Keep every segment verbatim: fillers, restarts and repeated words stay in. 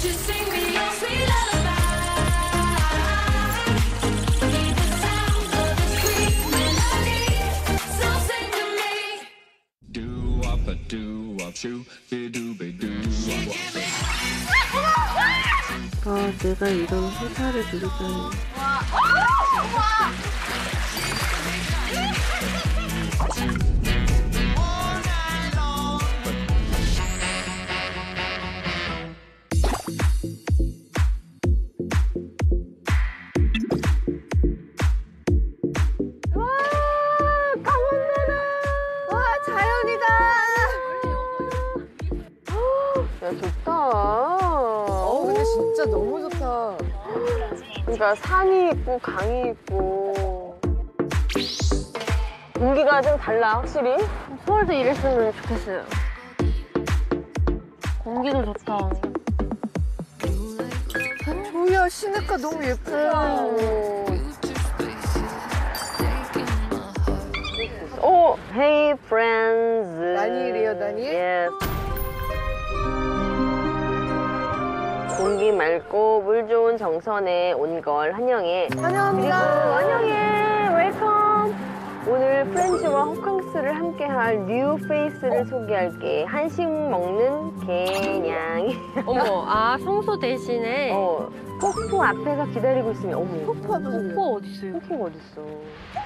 아, 내가 이런 회사를 들었다니. 그러니까 산이 있고 강이 있고 공기가 좀 달라 확실히. 서울도 이랬으면 좋겠어요. 공기도 좋다. 조이야 시내가 너무 예쁘다. 오, hey friends. 다니엘이요, 다니엘? Yes. 공기 맑고 물 좋은 정선에 온 걸 환영해. 환영합니다. 그리고 환영해. 웰컴. 오늘 프렌즈와 호캉스를 함께할 뉴 페이스를 소개할게. 한식 먹는 개냥이. 어머, 아 성소 대신에 어, 폭포 앞에서 기다리고 있으면 어머. 폭포하고 폭포 어디 있어요? 폭포가 어딨어.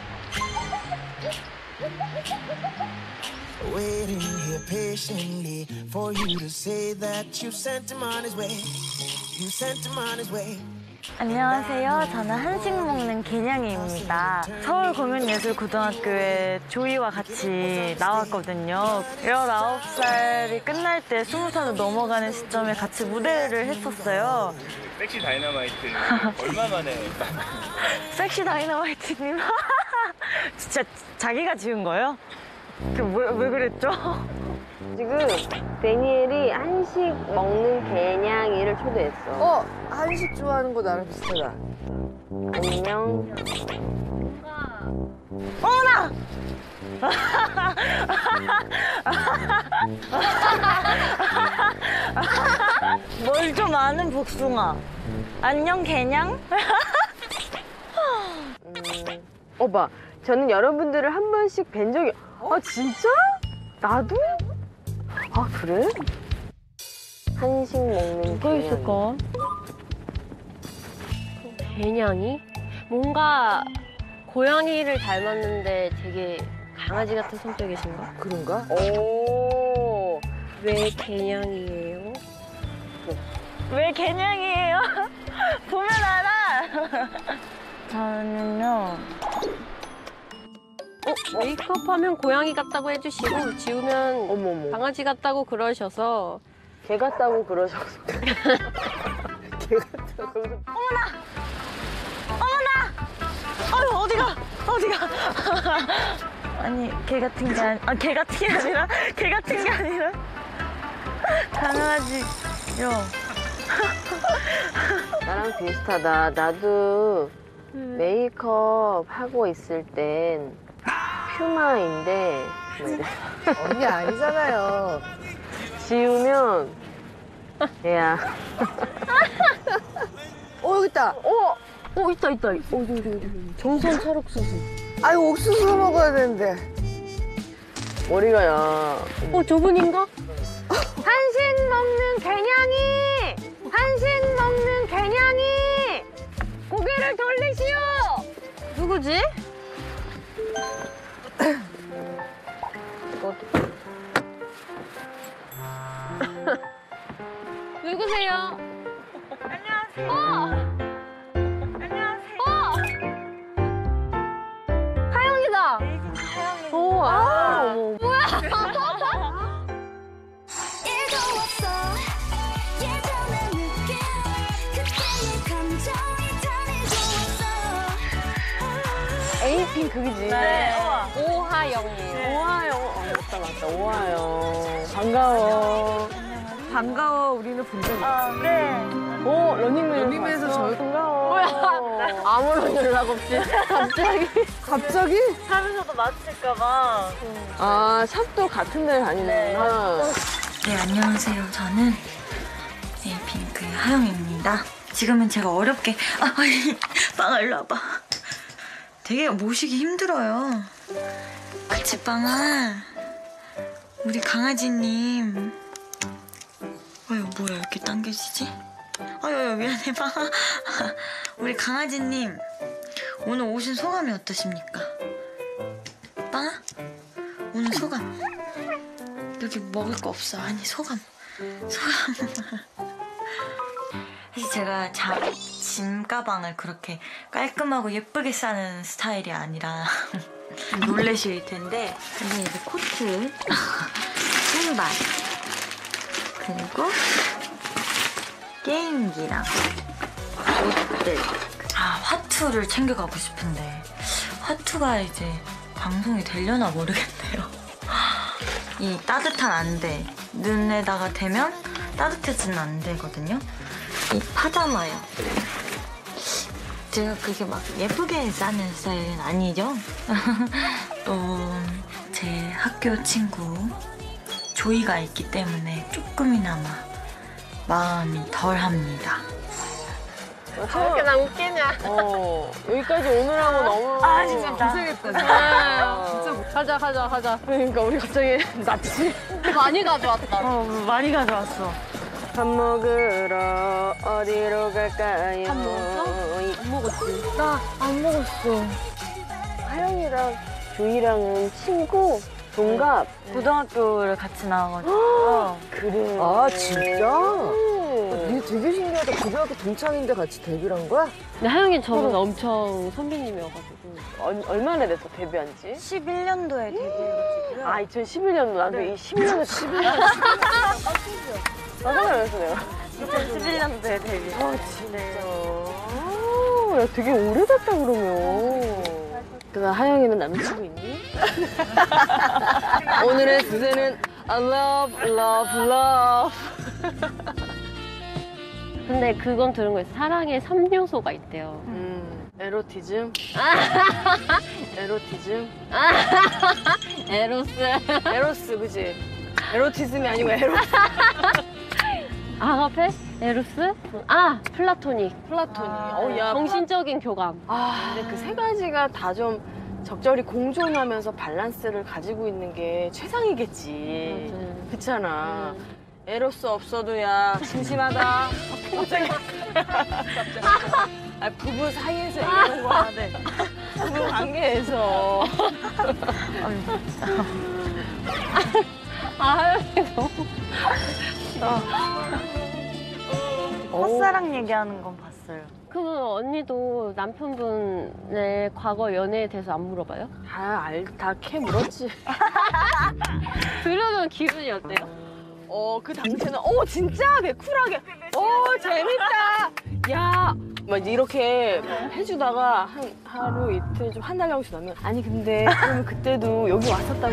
Waiting here patiently for you to say that you sent him on his way. You sent him on his way. 안녕하세요. 저는 한식 먹는 개냥이입니다. 서울공연예술고등학교에 조이와 같이 나왔거든요. 열아홉 살이 끝날 때 스무 살로 넘어가는 시점에 같이 무대를 했었어요. 섹시 다이너마이트 얼마 만에? 섹시 다이너마이트님. 진짜 자기가 지은 거예요? 그 왜, 왜 그랬죠? 지금 데니엘이 한식 먹는 개냥이를 초대했어. 어, 한식 좋아하는 거 나랑 비슷하다. 안녕. 어머나! 뭘 좀 아는 복숭아. 안녕 개냥? 음, 오빠, 저는 여러분들을 한 번씩 뵌 적이. 아 진짜? 나도? 아 그래? 한식 먹는 뭐 있을까? 개냥이? 뭔가 고양이를 닮았는데 되게 강아지 같은 성격이신가? 그런가? 오. 왜 개냥이에요? 왜 개냥이에요? 보면 알아. 저는요. 어, 메이크업 하면 고양이 같다고 해주시고 지우면 어머머. 강아지 같다고 그러셔서 개 같다고 그러셔서. 개 같다고. 어머나! 어머나! 아유 어디가? 어디가? 아니 개 같은 게 아니, 아, 개 같은 게 아니라 개 같은 게 아니라 강아지요. 나랑 비슷하다. 나도 음. 메이크업 하고 있을 땐 퓨마인데 언니 아니잖아요. 지우면 얘야. 어, 여기 있다. 어! 어 있다 있다. 어디 어디 어디. 정선 찰옥수수. 아유, 옥수수 먹어야 되는데. 머리가 야. 어, 저분인가? 한식 먹는 개냥이! 한식 먹는 개냥이! 고개를 돌리시오! 누구지? 이거 누구세요? 안녕하세요. 어! 안녕하세요. 어! 하영이다! 하영이. 오, 아, 어머. 뭐야? 일도 없어 예전의 느낌 그때의 감정이 다 에이핑크이지? 네. 오하영이에요. 오하영. 어, 맞다, 맞다. 오하영. 반가워. 반가워, 우리는 본 적 있어. 아, 네. 오, 런닝맨. 런닝맨에서 저- 반가워. 뭐야? 아무런 연락 없이. 갑자기. 갑자기? 사면서도 마주칠까봐. 아, 샵도 같은 데 다니는구나. 네, 안녕하세요. 저는 에이핑크의 하영입니다. 지금은 제가 어렵게 아, 빵아 일로 와봐. 되게 모시기 힘들어요. 그치 빵아? 우리 강아지님. 아유 뭐야 이렇게 당겨지지? 아유 미안해 빵아. 우리 강아지님 오늘 오신 소감이 어떠십니까? 빵아? 오늘 소감. 여기 먹을 거 없어. 아니 소감. 소감. 사실 제가 자, 짐 가방을 그렇게 깔끔하고 예쁘게 싸는 스타일이 아니라 놀라실 텐데 근데 이제 코트, 신발, 그리고 게임기랑 옷들. 아 화투를 챙겨가고 싶은데 화투가 이제 방송이 되려나 모르겠네요. 이 따뜻한 안대 눈에다가 대면 따뜻해지는 안대거든요. 이 파자마요. 제가 그게 막 예쁘게 싸는 스타일은 아니죠. 또 제 학교 친구 조이가 있기 때문에 조금이나마 마음이 덜합니다. 저렇게 나 웃기냐? 어, 여기까지 오느라고 너무. 아, 진짜. 고생했다. 진짜 못. 가자, 가자, 가자. 그러니까 우리 갑자기 납치. 많이 가져왔다. 어, 많이 가져왔어. 밥 먹으러 어디로 갈까요? 밥 먹었어? 안 먹었지. 나 안 먹었어. 하영이랑 조이랑은 친구, 동갑. 고등학교를 같이 나와가지고. 그래. 아, 진짜? 음. 이게 되게 신기하다. 고등학교 동창인데 같이 데뷔를 한 거야? 근데 하영이 저는 엄청 선배님이어가지고. 얼, 얼마나 됐어, 데뷔한 지? 십일 년도에 데뷔해가지고요. 아, 이천십일 년도. 나도 이 십 년도 십일 년. 깜짝 놀랐어, 내가. 이천십일 년도에 데뷔. 아, 진짜. 아, 야, 되게 오래됐다, 그러면. 그다음 하영이는 남자친구 있니? 오늘의 주제는 I love, love, love. 근데 그건 들은 거예요. 사랑에 삼 요소가 있대요. 음, 에로티즘? 에로티즘? 에로스. 에로스, 그지? 에로티즘이 아니고 에로스. 아가페? 에로스? 아, 플라토닉. 플라토닉. 아, 어, 야. 정신적인 교감. 아, 근데 그 세 가지가 다 좀 적절히 공존하면서 밸런스를 가지고 있는 게 최상이겠지. 맞아요. 그렇잖아. 에로스 없어도 야 심심하다. 갑자기. 아, 부부 사이에서 이런 거 하네. 부부 관계에서. 아, 하영이 너무. 첫사랑 얘기하는 건 봤어요. 그러면 언니도 남편분의 과거 연애에 대해서 안 물어봐요? 다 알, 다 캐 물었지. 들으면 기분이 어때요? 어, 그 당시에는, 어, 진짜? 되게 쿨하게. 어, 재밌다. 야. 막 이렇게 해주다가 한 하루 이틀 좀 한 달 정도 지나면 아니, 근데 그러면 그때도 여기 왔었다고.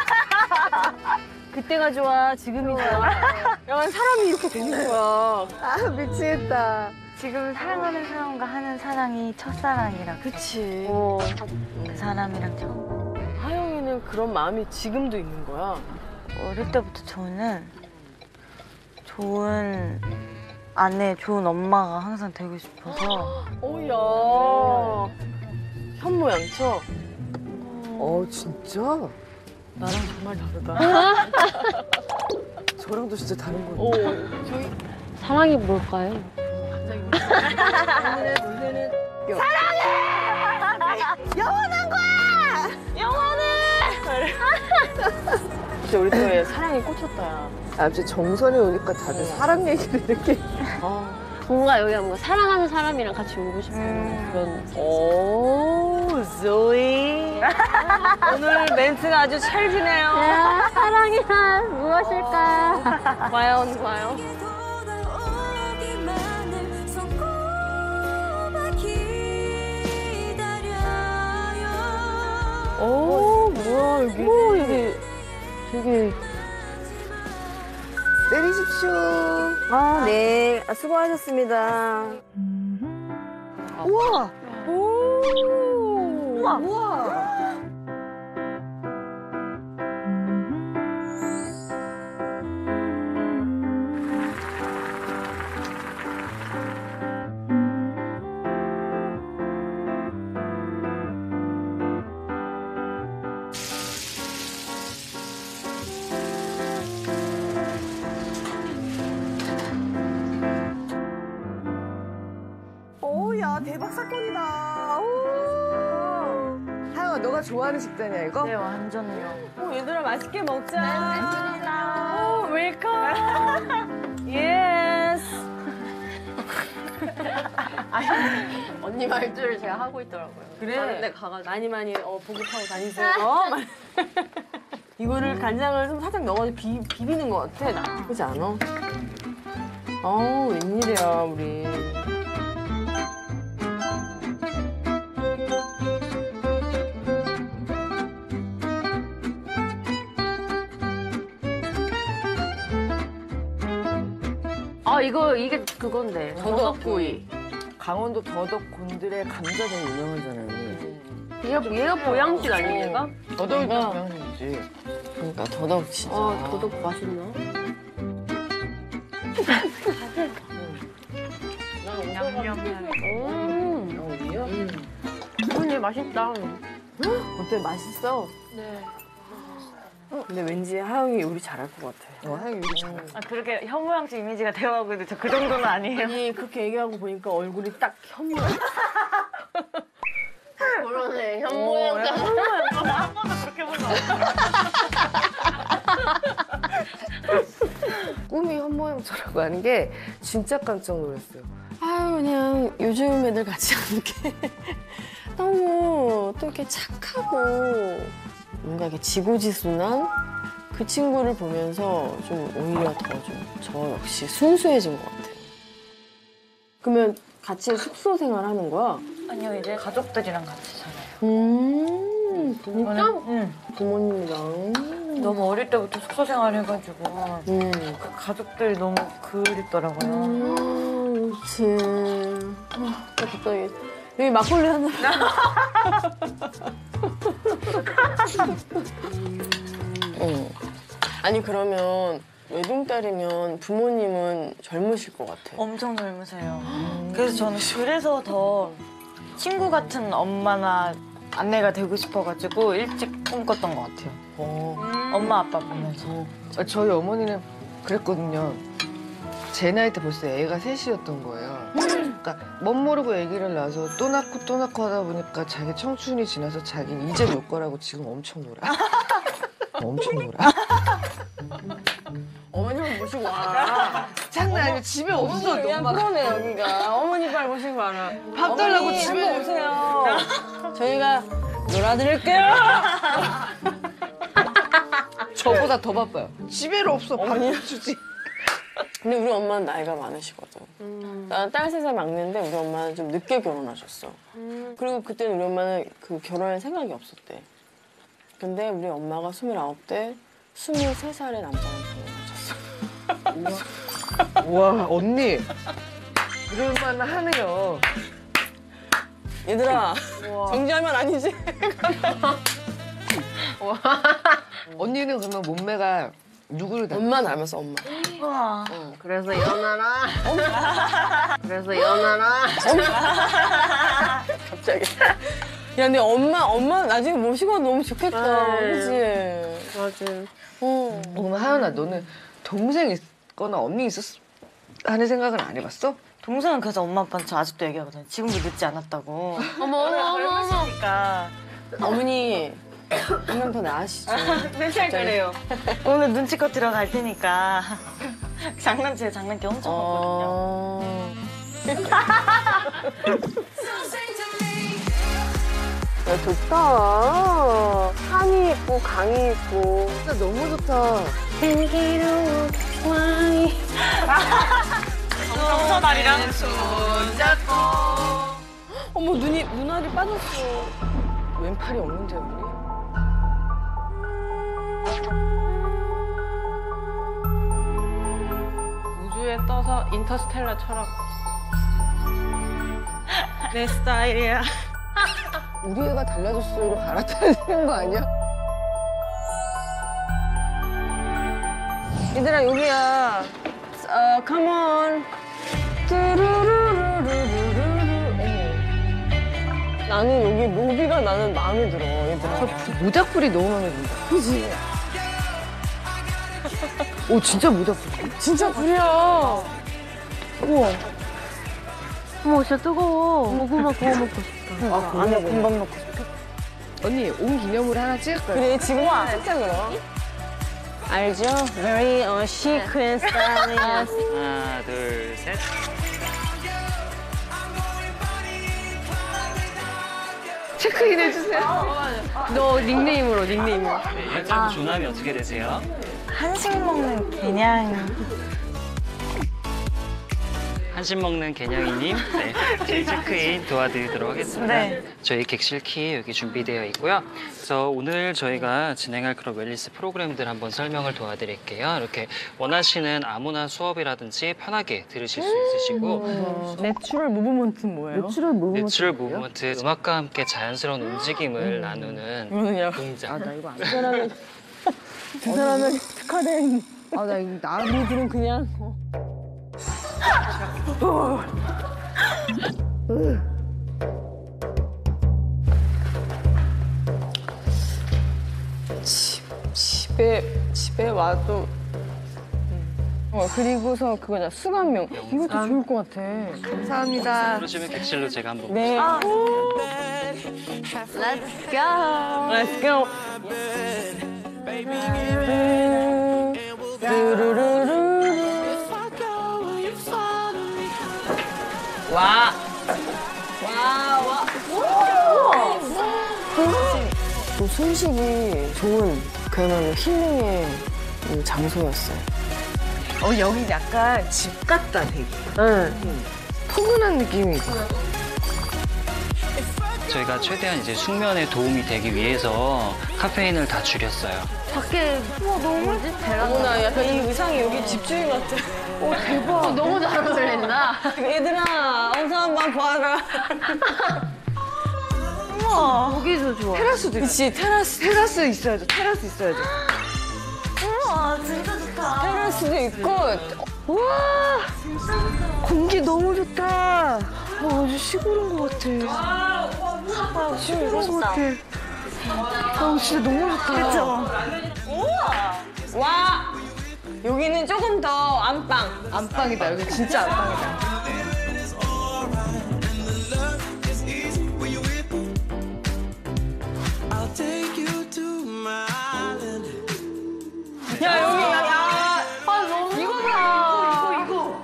그때가 좋아, 지금이 좋아. 약간 사람이 이렇게 되는 거야. 아, 미치겠다. 지금 사랑하는 사람과 하는 사랑이 첫사랑이라. 그치. 어. 그 사람이랑 처음. 하영이는 그런 마음이 지금도 있는 거야. 어릴 때부터 저는 좋은 아내, 좋은 엄마가 항상 되고 싶어서. 오야. 현모양처. 어, 진짜? 나랑 정말 다르다. 저랑도 진짜 다른 거네. 오, 저희 사랑이 뭘까요? 갑자기 오늘의 노래는 진짜 우리 또에 사랑에 꽂혔다. 야. 아, 진짜 정선이 오니까 다들 사랑 얘기를 이렇게. 아. 뭔가 여기 뭔가 사랑하는 사람이랑 같이 오고 싶은 음. 그런. 오, 조이. 오늘 멘트가 아주 찰지네요. 야, 사랑이란 무엇일까? 과연, 과연. 돌아오기만을 손꼽아 기다려요. 오, 뭐야, 여기. 오, 여기 되게. 때리십시오. 아, 네. 아, 수고하셨습니다. 우와! 오. 우와! 우와! 대박 사건이다. 오. 하영아, 너가 좋아하는 식단이야, 이거? 네, 완전요. 어, 얘들아 맛있게 먹자. 맞습니다. 오, 웰컴. 예스. 언니 말투를 제가 하고 있더라고요. 그래. 다른 데 가가지고. 많이 많이 어, 보급하고 다니세요. 어? 이거를 간장을 좀 살짝 넣어서 비, 비비는 것 같아. 나쁘지 않아? 어우, 웬일이야, 우리. 아 이거 이게 그건데 더덕구이. 강원도 더덕 곤드레 감자전 유명하잖아요. 얘가 얘가 보양식 아니에요, 얘가? 더덕이 유명하지. 그러니까 더덕 진짜. 아 더덕 맛있나? 음. 언니 맛있다. 어때? 맛있어? 네. 근데 왠지 하영이 요리 잘할 것 같아. 어, 하영이 요리 잘해. 아, 그렇게 현모양식 이미지가 되어가고 있는데 저 그 정도는 아니에요. 아니, 그렇게 얘기하고 보니까 얼굴이 딱 현모야. 그러네 현모양. 한 번도 그렇게 본 거 없어요. 꿈이 현모양처라고 하는 게 진짜 깜짝 놀랐어요. 아유, 그냥 요즘 애들 같지 않게 너무 또 이렇게 착하고 뭔가 이렇게 지고지순한 그 친구를 보면서 좀 오히려 더 좀 저 역시 순수해진 것 같아요. 그러면 같이 숙소 생활하는 거야? 아니요, 이제 가족들이랑 같이 살아요. 음, 진짜? 응. 부모님이랑. 너무 어릴 때부터 숙소 생활 해가지고 음. 그 가족들이 너무 그립더라고요. 음, 그치. 아, 갑자기. 여기 막걸리 하나. 어. 아니, 그러면 외동딸이면 부모님은 젊으실 것 같아. 엄청 젊으세요. 그래서 저는 그래서 더 친구 같은 엄마나 아내가 되고 싶어가지고 일찍 꿈꿨던 것 같아요. 어. 엄마 아빠 보면서. 아, 저희 어머니는 그랬거든요. 제 나이 때 벌써 애가 셋이었던 거예요. 그러니까 멋 모르고 아기를 낳아서 또 낳고 또 낳고 하다 보니까 자기 청춘이 지나서 자기는 이제 놀 거라고 지금 엄청 놀아. 엄청 놀아. 어머님을 모시고 와. 장난 아니야. 집에 없어. 그냥 엄마가. 그러네, 여기가. 어머니 빨리 모시고 와라. 밥 달라고 어머니, 집에. 한번 오세요. 저희가 놀아드릴게요. 저보다 더 바빠요. 집에를 없어. 밥을 주지. 근데 우리 엄마는 나이가 많으시거든. 나는 딸 셋에 막내인데 우리 엄마는 좀 늦게 결혼하셨어. 그리고 그때는 우리 엄마는 그 결혼할 생각이 없었대. 근데 우리 엄마가 스물아홉 대 스물세 살에 남자랑 결혼하셨어. 와, 언니. 그럴만 하네요. 얘들아, 정지하면 아니지? 언니는 그러면 몸매가 누구를 닮았어? 엄마 닮았어, 엄마. 우와. 그래서 연하라. 그래서 연하라. 갑자기. 야, 근데 엄마, 엄마 나중에 모시고 와도 너무 좋겠다. 네. 그치? 맞아. 어. 어, 그럼 하연아, 너는 동생 있거나 언니 있었어? 하는 생각은 안 해봤어? 동생은 그래서 엄마 아빠한테 저 아직도 얘기하거든요. 지금도 늦지 않았다고. 어머 어머 어머 어머. 그러니까 어머니, 한 명 더 나으시죠. 맨날 그래요. 오늘 눈치껏 들어갈 테니까. 장난치에 장난기 엄청 하거든요. 어... 야, 좋다. 산이 있고, 강이 있고. 진짜 너무 좋다. 향기로운 와인. 정서달이랑 어머, 눈이, 눈알이 빠졌어. 왼팔이 없는데, 우리? 우주에 떠서 인터스텔라처럼. 내 스타일이야. 우리 애가 달라졌어요로 갈아타는 거 아니야? 얘들아, 여기야. 어, come on. 뚜루루루루루루루. 어머. 나는 여기 로비가 나는 마음에 들어, 얘들아. 모닥불이 너무 마음에 든다. 그지? 오, 진짜 모닥불. 진짜 불이야. 우와. 어머, 진짜 뜨거워. 고구마 구워 먹고 싶다. 아, 안에 금방 넣고 싶어. 언니 온 기념으로 하나 찍을까요? 그래, 지금 와. 진짜 그럼. 알죠? Very uh, chic and stylish. 하나, 둘, 셋. 체크인 해주세요. 너 닉네임으로, 닉네임으로. 네, 일단 조남이 어떻게 되세요? 한식 먹는 개냥. 한식 먹는 개냥이님, 네, 제일 체크인 도와드리도록 하겠습니다. 네. 저희 객실 키 여기 준비되어 있고요. 그래서 오늘 저희가 진행할 그런 웰니스 프로그램들 한번 설명을 도와드릴게요. 이렇게 원하시는 아무나 수업이라든지 편하게 들으실 수 있으시고 내추럴 무브먼트는 뭐예요? 내추럴 무브먼트. 내추럴 무브먼트, 음악과 함께 자연스러운 움직임을 나누는 이거는요. 동작. 아, 나 이거 안 돼. 두 사람은 특화된 아, 나 이거 나 우리들은 그냥 어. 집, 집에 집에 와도 어 그리고서 그거냐 수감용 이것도 좋을 것 같아. 감사합니다. 그러시면 객실로 제가 한번 네. Let's go. Let's go. 뚜루루루. 와. 와, 와. 또 손식이 좋은 그야말로 힐링의 장소였어요. 어, 여기 약간 집 같다, 되게. 응. 포근한 느낌이 있고. 저희가 최대한 이제 숙면에 도움이 되기 위해서 카페인을 다 줄였어요. 밖에 우와 너무 뭐지? 베란다. 어머나 약간 이 의상이 여기 집주인 같아. 오 대박. 너무 잘 어울린다. 얘들아 어서 한번 봐라. 우와. 거기도 좋아. 테라스도 있어. 그치 테라스 테라스 있어야죠. 테라스 있어야죠. 우와, 진짜 좋다. 테라스도 있고 와! 공기 너무 좋다. 아, 완전 시골인 것 같아. 아, 시골인 것 같아. 아, 진짜 너무 좋다. 그쵸? 와 여기는 조금 더 안방. 안방이다. 여기 진짜 안방이다. I'll take you to my island. 야 여기 야, 야. 아 너무 이거 봐. 이거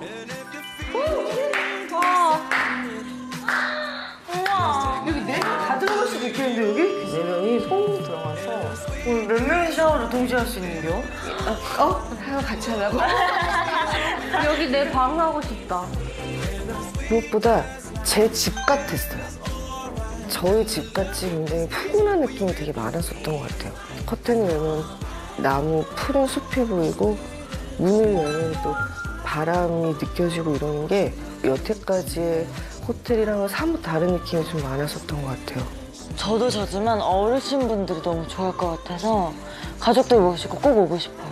이거. 여기 네 명 다 들어갈 수도 있겠는데, 여기? 네 명이 송 들어가서 오늘 몇 명이 샤워를 동시에 할 수 있는데요? 어? 하고 같이 하려고? 여기 내 방 하고 싶다. 무엇보다 제 집 같았어요. 저희 집같이 굉장히 푸근한 느낌이 되게 많았었던 것 같아요. 커튼을 열면 나무 푸른 숲이 보이고 문을 열면 또 바람이 느껴지고 이러는 게 여태까지의 호텔이랑은 사뭇 다른 느낌이 좀 많았었던 것 같아요. 저도 저지만 어르신분들이 너무 좋아할 것 같아서 가족들 모시고 꼭 오고 싶어요.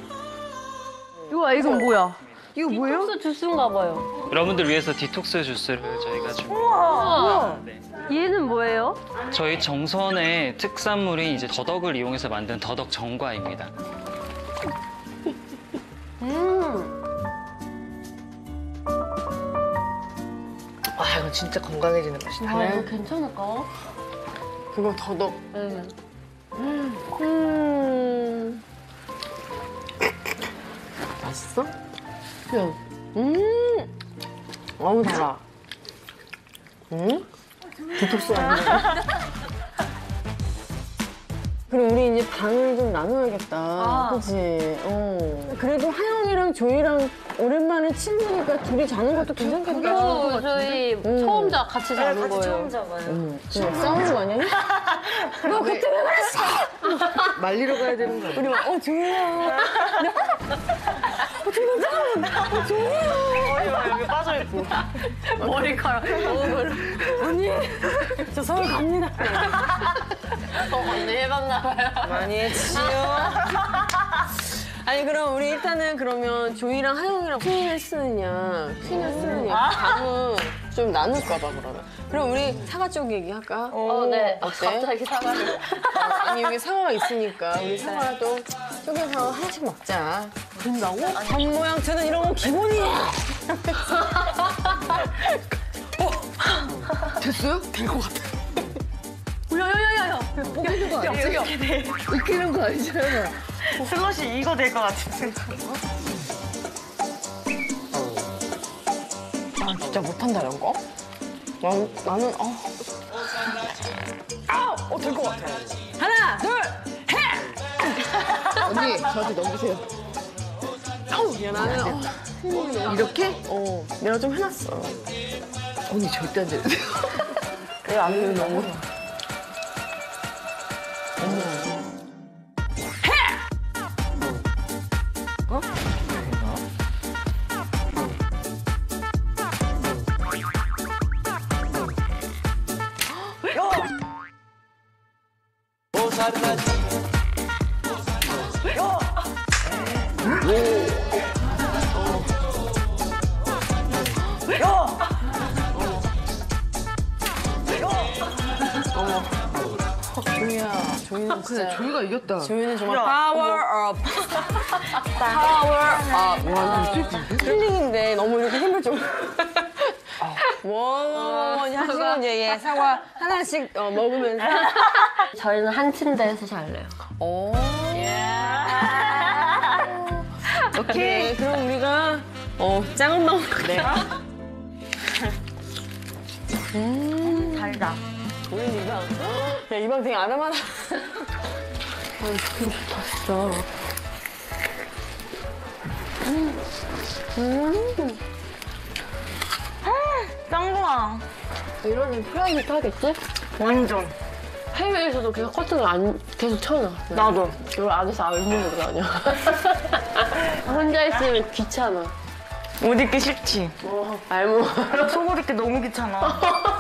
이거 이건 뭐야? 이거 뭐예요? 디톡스 주스인가 봐요. 여러분들 위해서 디톡스 주스를 저희가 준비했습니다. 네. 얘는 뭐예요? 저희 정선의 특산물인 이제 더덕을 이용해서 만든 더덕 정과입니다. 음. 아, 이거 진짜 건강해지는 맛이다. 아 이거 괜찮을까? 그거 더덕. 네. 음. 맛있어? 그냥 음. 어우 달아. 음? 디톡스 아니야? 그럼 우리 이제 방을 좀 나눠야겠다. 아. 그치? 어. 그래도 하영이랑 조이랑 오랜만에 친구니까 둘이 자는 것도 괜찮겠다. 그거 저희 처음 자 같이 자는 거예요. 잡아요. 응. 그냥 싸우는 거 아니야? 너 그때 왜 그랬어? 말리러 가야 되는 거 아니야? 우리 막, 어, 조이야. 어, 조이야. 어, 조이야. 여기 빠져있고. 머리카락. 언니, 저 서울 갑니다. 어, 언니 해봤나 봐요. 많이 했지요. 아니 그럼 우리 일단은 그러면 조이랑 하영이랑 퀸을 쓰느냐 퀸을 쓰느냐 방은 좀 나눌까 봐 그러면. 그럼 우리 사과 쪽 얘기할까? 어, 네. 어때? 갑자기 사과를. 어, 아니 여기 사과가 있으니까 우리 사과도 쪼개서 하나씩 먹자. 그런다고? 전 모양 저는 이런 거 기본이에요. 어, 됐어요? 된 것 같아. 야야야야야. 뽀개는 거 아니야? 으깨는 거 아니잖아. 슬러시 이거 될 것 같은데. 난 진짜 못한다 이런 거. 난, 나는 어. 아, 어, 될 것 같아. 하나, 둘, 언니, 저한테 넘기세요. 아우, 야 나는 어. 이렇게? 어, 내가 좀 해놨어. 언니 절대 안 되는데요. 내가 안 해도 너무. 조이야, 조이는 그래, 진짜. 조이가 이겼다. 조이는 정말 야, 파워업. 파워업. 와, 힐링인데 너무 이렇게 힘을 좀. 원원원이 하시면 얘 사과 하나씩 어, 먹으면서. 저희는 한 침대에서 잘래요. 오. 오케이. 그럼 우리가 어 짱은 먹을 거야. 음, 달다. 우리 이 방. 야, 이 방 되게 아담하다. 아니, 좋긴 좋다, 진짜. 짱 좋아. 이러면 프라이빗 하겠지? 완전. 해외에서도 계속 커튼을 안 계속 쳐놔. 나도. 이걸 안에서 알몸으로 다녀. 혼자 있으면 귀찮아. 옷 입기 싫지. 어, 알몸. 속옷 입기 너무 귀찮아.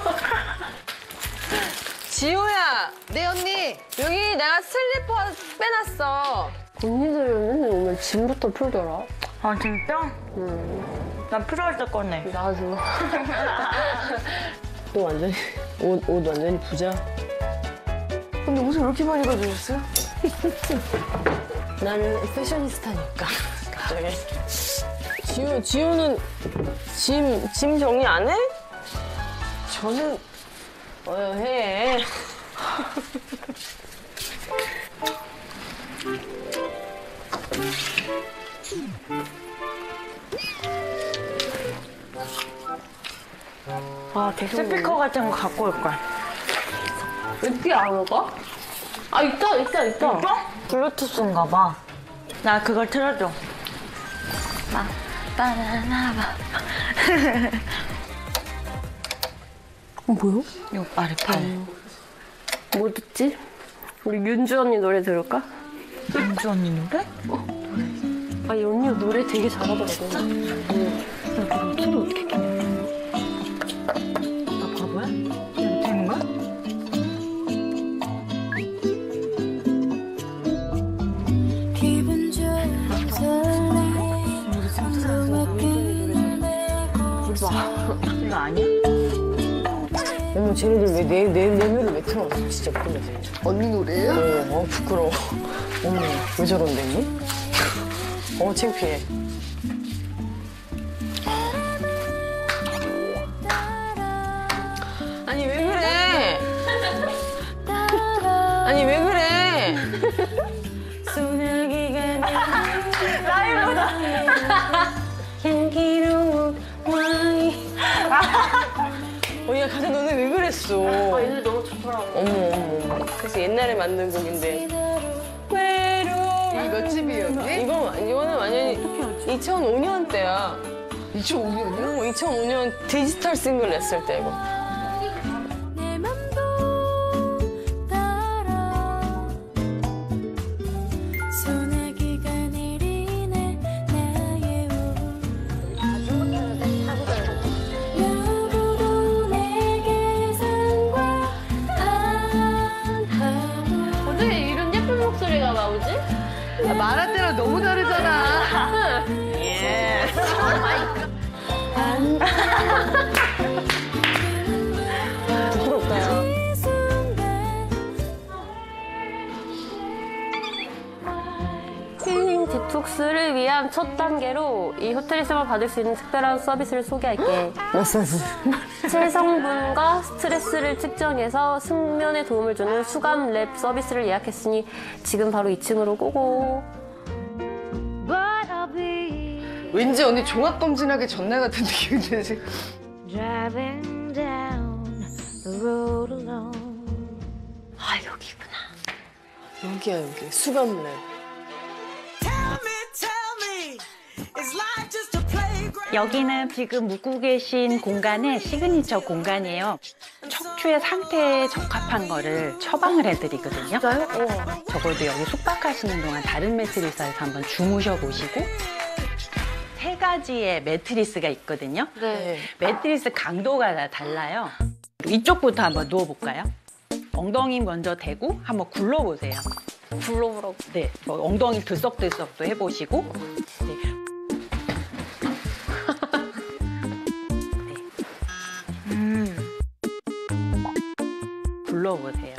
지호야, 네, 언니. 여기 내가 슬리퍼 빼놨어. 언니들이 맨날 오면 짐부터 풀더라. 아, 진짜? 음, 난 필요할 때 꺼내. 나도. 또 완전히, 옷, 옷 완전히 부자. 근데 옷을 왜 이렇게 많이 가져오셨어요? 나는 패셔니스타니까. 갑자기. 지호, 지호는 짐, 짐 정리 안 해? 저는, 어, 해. 아, 스피커 같은 거 갖고 올 거야. 이렇게 안 오가? 아, 있다, 있다, 있다. 어? 블루투스인가 봐. 나 그걸 틀어줘. 막, 바나나바. 어, 뭐야? 요 아래팔. 뭐 듣지? 우리 윤주 언니 노래 들을까? 윤주 언니 노래? 아, 이 언니 노래 되게 잘하더라고. 나 목소리 어떻게 키냐? 나 바보야? 이렇게 하는 거야? 기분 좋은 설레임 이거 아니야? 어머, 쟤네들 왜 내, 내, 내 노래 왜 틀어놨어? 진짜 부끄러워. 언니 노래예요? 어, 어, 부끄러워. 어머, 왜 저런데, 니? 어, 창피해. 아니, 왜 그래? 아니, 왜 그래? 소나기가 라이브다. 향기로운 와인. 어, 야, 가자, 너네 왜 그랬어? 아, 이 노래 너무 좋더라고. 어머, 어머, 어머. 그래서 옛날에 만든 곡인데. 외로워. 이몇 집이에요, 언니? 이거, 이거는 완전히 이천오 년 때야. 이천오 년이요? 어, 이천오 년 디지털 싱글 냈을 때, 이거. 내 맘도 따라 소나기가 내리네 나의 여보도 내게 상관 안 하고 어떻게 이런 예쁜 목소리가 나오지? 아, 말할 때랑 너무 다르잖아. 부끄럽다, 야. 이 순간 힐링 디톡스를 위한 첫 단계로 이 호텔에서만 받을 수 있는 특별한 서비스를 소개할게. 체성분과 스트레스를 측정해서 숙면에 도움을 주는 수감 랩 서비스를 예약했으니 지금 바로 이 층으로 고고. 왠지 언니 종합검진하기 전날 같은 느낌인데 지금. Driving down the road alone. 아, 여기구나. 여기야 여기 수감랩. Tell me, tell me, is life just a playground? 여기는 지금 묵고 계신 공간의 시그니처 공간이에요. 척추의 상태에 적합한 거를 처방을 해드리거든요. 진짜요? 어. 적어도 여기 숙박하시는 동안 다른 매트리스에서 한번 주무셔 보시고 세 가지의 매트리스가 있거든요. 네. 매트리스 강도가 다 달라요. 이쪽부터 한번 누워볼까요? 엉덩이 먼저 대고 한번 굴러보세요. 굴러보라고. 네, 뭐 엉덩이 들썩들썩도 해보시고. 네. 음. 굴러보세요.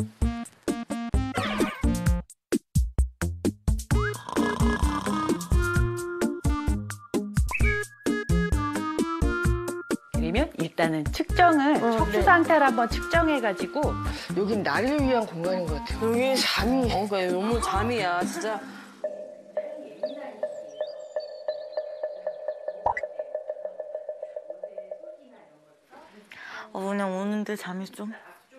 그러면 일단은 측정을 척추 상태를 한번 측정해가지고 여긴 나를 위한 공간인 것 같아요. 여기 잠이. 어, 그러니까 너무 잠이야 진짜. 어, 그냥 오는데 잠이 좀.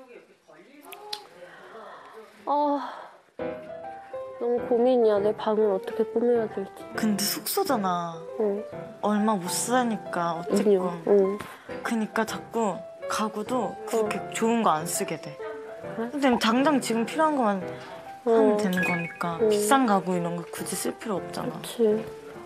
아, 너무 고민이야. 내 방을 어떻게 꾸며야 될지. 근데 숙소잖아. 응. 얼마 못 쓰니까 어쨌건. 응. 응. 그니까 자꾸 가구도 그렇게 좋은 거 안 쓰게 돼. 그래? 근데 당장 지금 필요한 것만 하면 응. 되는 거니까 응. 비싼 가구 이런 거 굳이 쓸 필요 없잖아. 그치.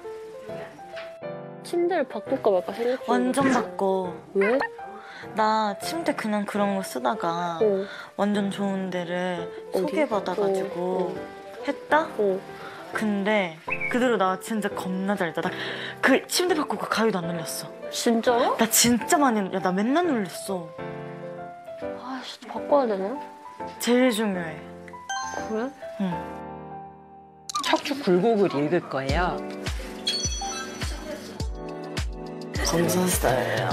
침대를 바꿀까 말까 생각 중이야. 완전 바꿔. 왜? 나 침대 그냥 그런 거 쓰다가 응. 완전 좋은 데를 어디? 소개받아가지고 했다? 응. 근데 그대로 나 진짜 겁나 잘했다. 나 그 침대 바꾸고 가위도 안 눌렸어. 진짜로? 나 진짜 많이, 야, 나 맨날 눌렸어. 아씨, 바꿔야 되나? 제일 중요해. 그래? 응. 척추 굴곡을 읽을 거예요. 검사 스타일이에요.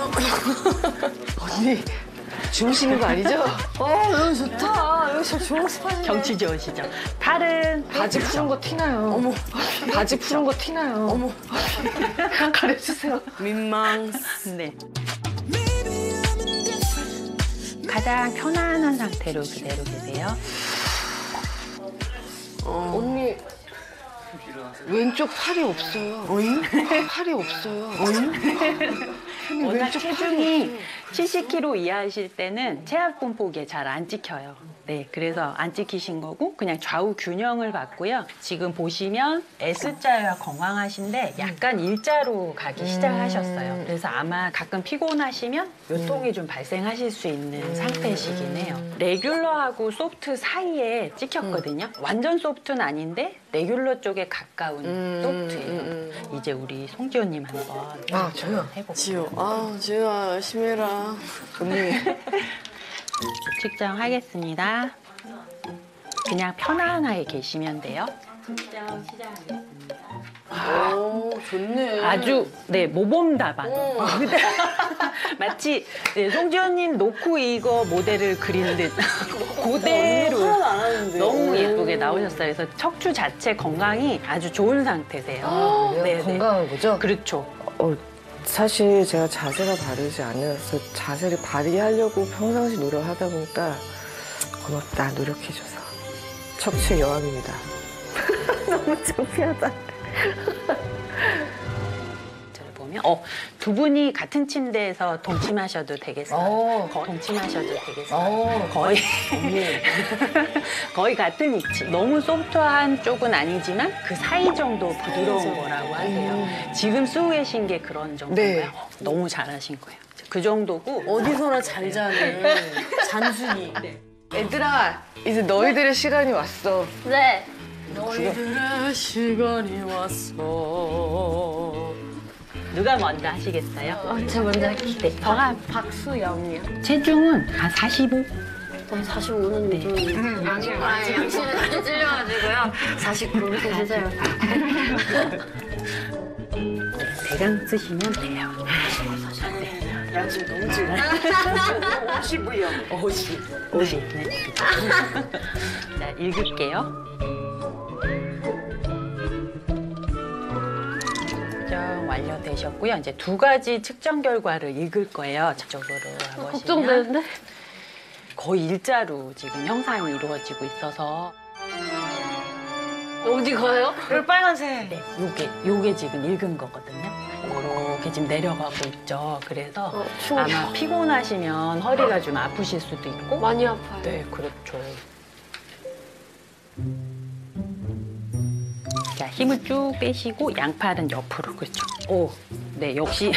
언니 주무시는 거 아니죠? 어 여기 좋다. 여기 진짜 좋은 스팟이네. 경치 좋으시죠? 팔은 바지 푸른 거 티나요. 어머. 바지 푸른 거 티나요. 어머. 가려주세요. 민망. 네. 가장 편안한 상태로 그대로 계세요. 언니 왼쪽 팔이 없어요. 어잉? 팔이 없어요. 어잉? 언니 워낙 왼쪽 팔이 체중이 칠십 킬로그램 이하이실 때는 체압 분포기에 잘 안 찍혀요. 네, 그래서 안 찍히신 거고 그냥 좌우 균형을 봤고요. 지금 보시면 S자와 건강하신데 약간 일자로 가기 시작하셨어요. 그래서 아마 가끔 피곤하시면 요통이 좀 발생하실 수 있는 상태시긴 해요. 레귤러하고 소프트 사이에 찍혔거든요. 완전 소프트는 아닌데 레귤러 쪽에 가까운 소프트예요. 이제 우리 송지호님 한번 아 저요. 해볼게요. 지호. 아 지호야 열심히 해라. 언니 측정하겠습니다. 그냥 편안하게 계시면 돼요. 측정 시작하겠습니다. 오 좋네. 아주 네 모범 답안. 마치 네, 송지현님 놓고 이거 모델을 그린 듯 그대로 하나도 안 하는데. 너무 예쁘게 나오셨어요. 그래서 척추 자체 건강이 아주 좋은 상태세요. 네, 네. 건강한 거죠? 그렇죠. 어, 사실 제가 자세가 바르지 않아서 자세를 바르게 하려고 평상시 노력하다 보니까 고맙다, 노력해줘서. 척추의 여왕입니다. 너무 창피하다. 저를 보면 어, 두 분이 같은 침대에서 동침하셔도 되겠어요. 어. 거- 동침하셔도 되겠어요. 어. 거의 거의 같은 위치. 너무 소프트한 쪽은 아니지만 그 사이 정도 부드러운 거라고 하세요. 지금 쓰고 계신 게 그런 정도인가요? 네. 어, 너무 잘하신 거예요. 그 정도고 어디서나 잘 자는 잔순이. 얘들아 이제 너희들의 시간이 왔어. 네. 너희들의 시간이 왔어. 누가 먼저 하시겠어요? 어, 제가 먼저 할게요. 저가 박수영이요. 체중은 한 사십오? 네, 사십오는 네. 좀 양심, 아니, 양심이 많이 찔려가지고요. 사십구로 해주세요. 대강 쓰시면 돼요. 양심 너무 찔려. 오십이요. 오십. 오십. 네. 자, 읽을게요. 측정 완료되셨고요. 이제 두 가지 측정 결과를 읽을 거예요. 저쪽으로 가보시면. 걱정되는데? 거의 일자로 지금 형상이 이루어지고 있어서. 어디 가요? 여기 빨간색. 네, 요게, 요게 지금 읽은 거거든요. 이렇게 지금 내려가고 있죠. 그래서 어, 추워. 아마 피곤하시면 허리가 좀 아프실 수도 있고. 많이 아파요. 네, 그렇죠. 자, 힘을 쭉 빼시고 양팔은 옆으로, 그렇죠. 오, 네, 역시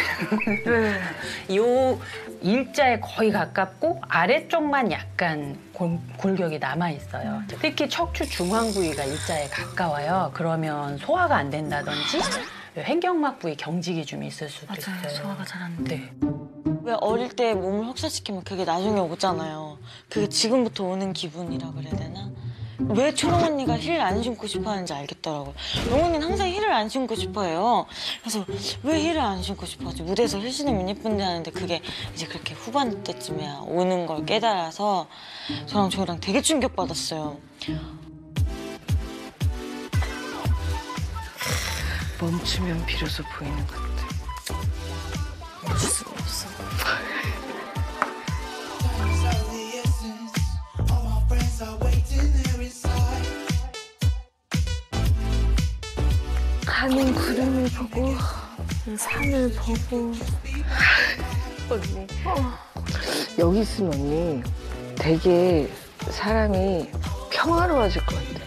요 일자에 거의 가깝고 아래쪽만 약간 골, 골격이 남아 있어요. 특히 척추 중앙 부위가 일자에 가까워요. 그러면 소화가 안 된다든지 횡격막 부위 경직이 좀 있을 수도 있어요. 맞아요. 소화가 잘 안 돼. 네. 왜 어릴 때 몸을 혹사시키면 그게 나중에 오잖아요. 그게 지금부터 오는 기분이라 그래야 되나? 왜 초롱 언니가 힐 안 신고 싶어 하는지 알겠더라고요. 롱 언니는 항상 힐을 안 신고 싶어 해요. 그래서 왜 힐을 안 신고 싶어 하지? 무대에서 힐 신으면 예쁜데 하는데 그게 이제 그렇게 후반 때쯤에야 오는 걸 깨달아서 저랑 저랑 되게 충격받았어요. 멈추면 비로소 보이는 것들. 멈출 수가 없어. 가는 구름을 보고 산을 보고 언니 여기 있으면 언니 되게 사람이 평화로워질 것 같아.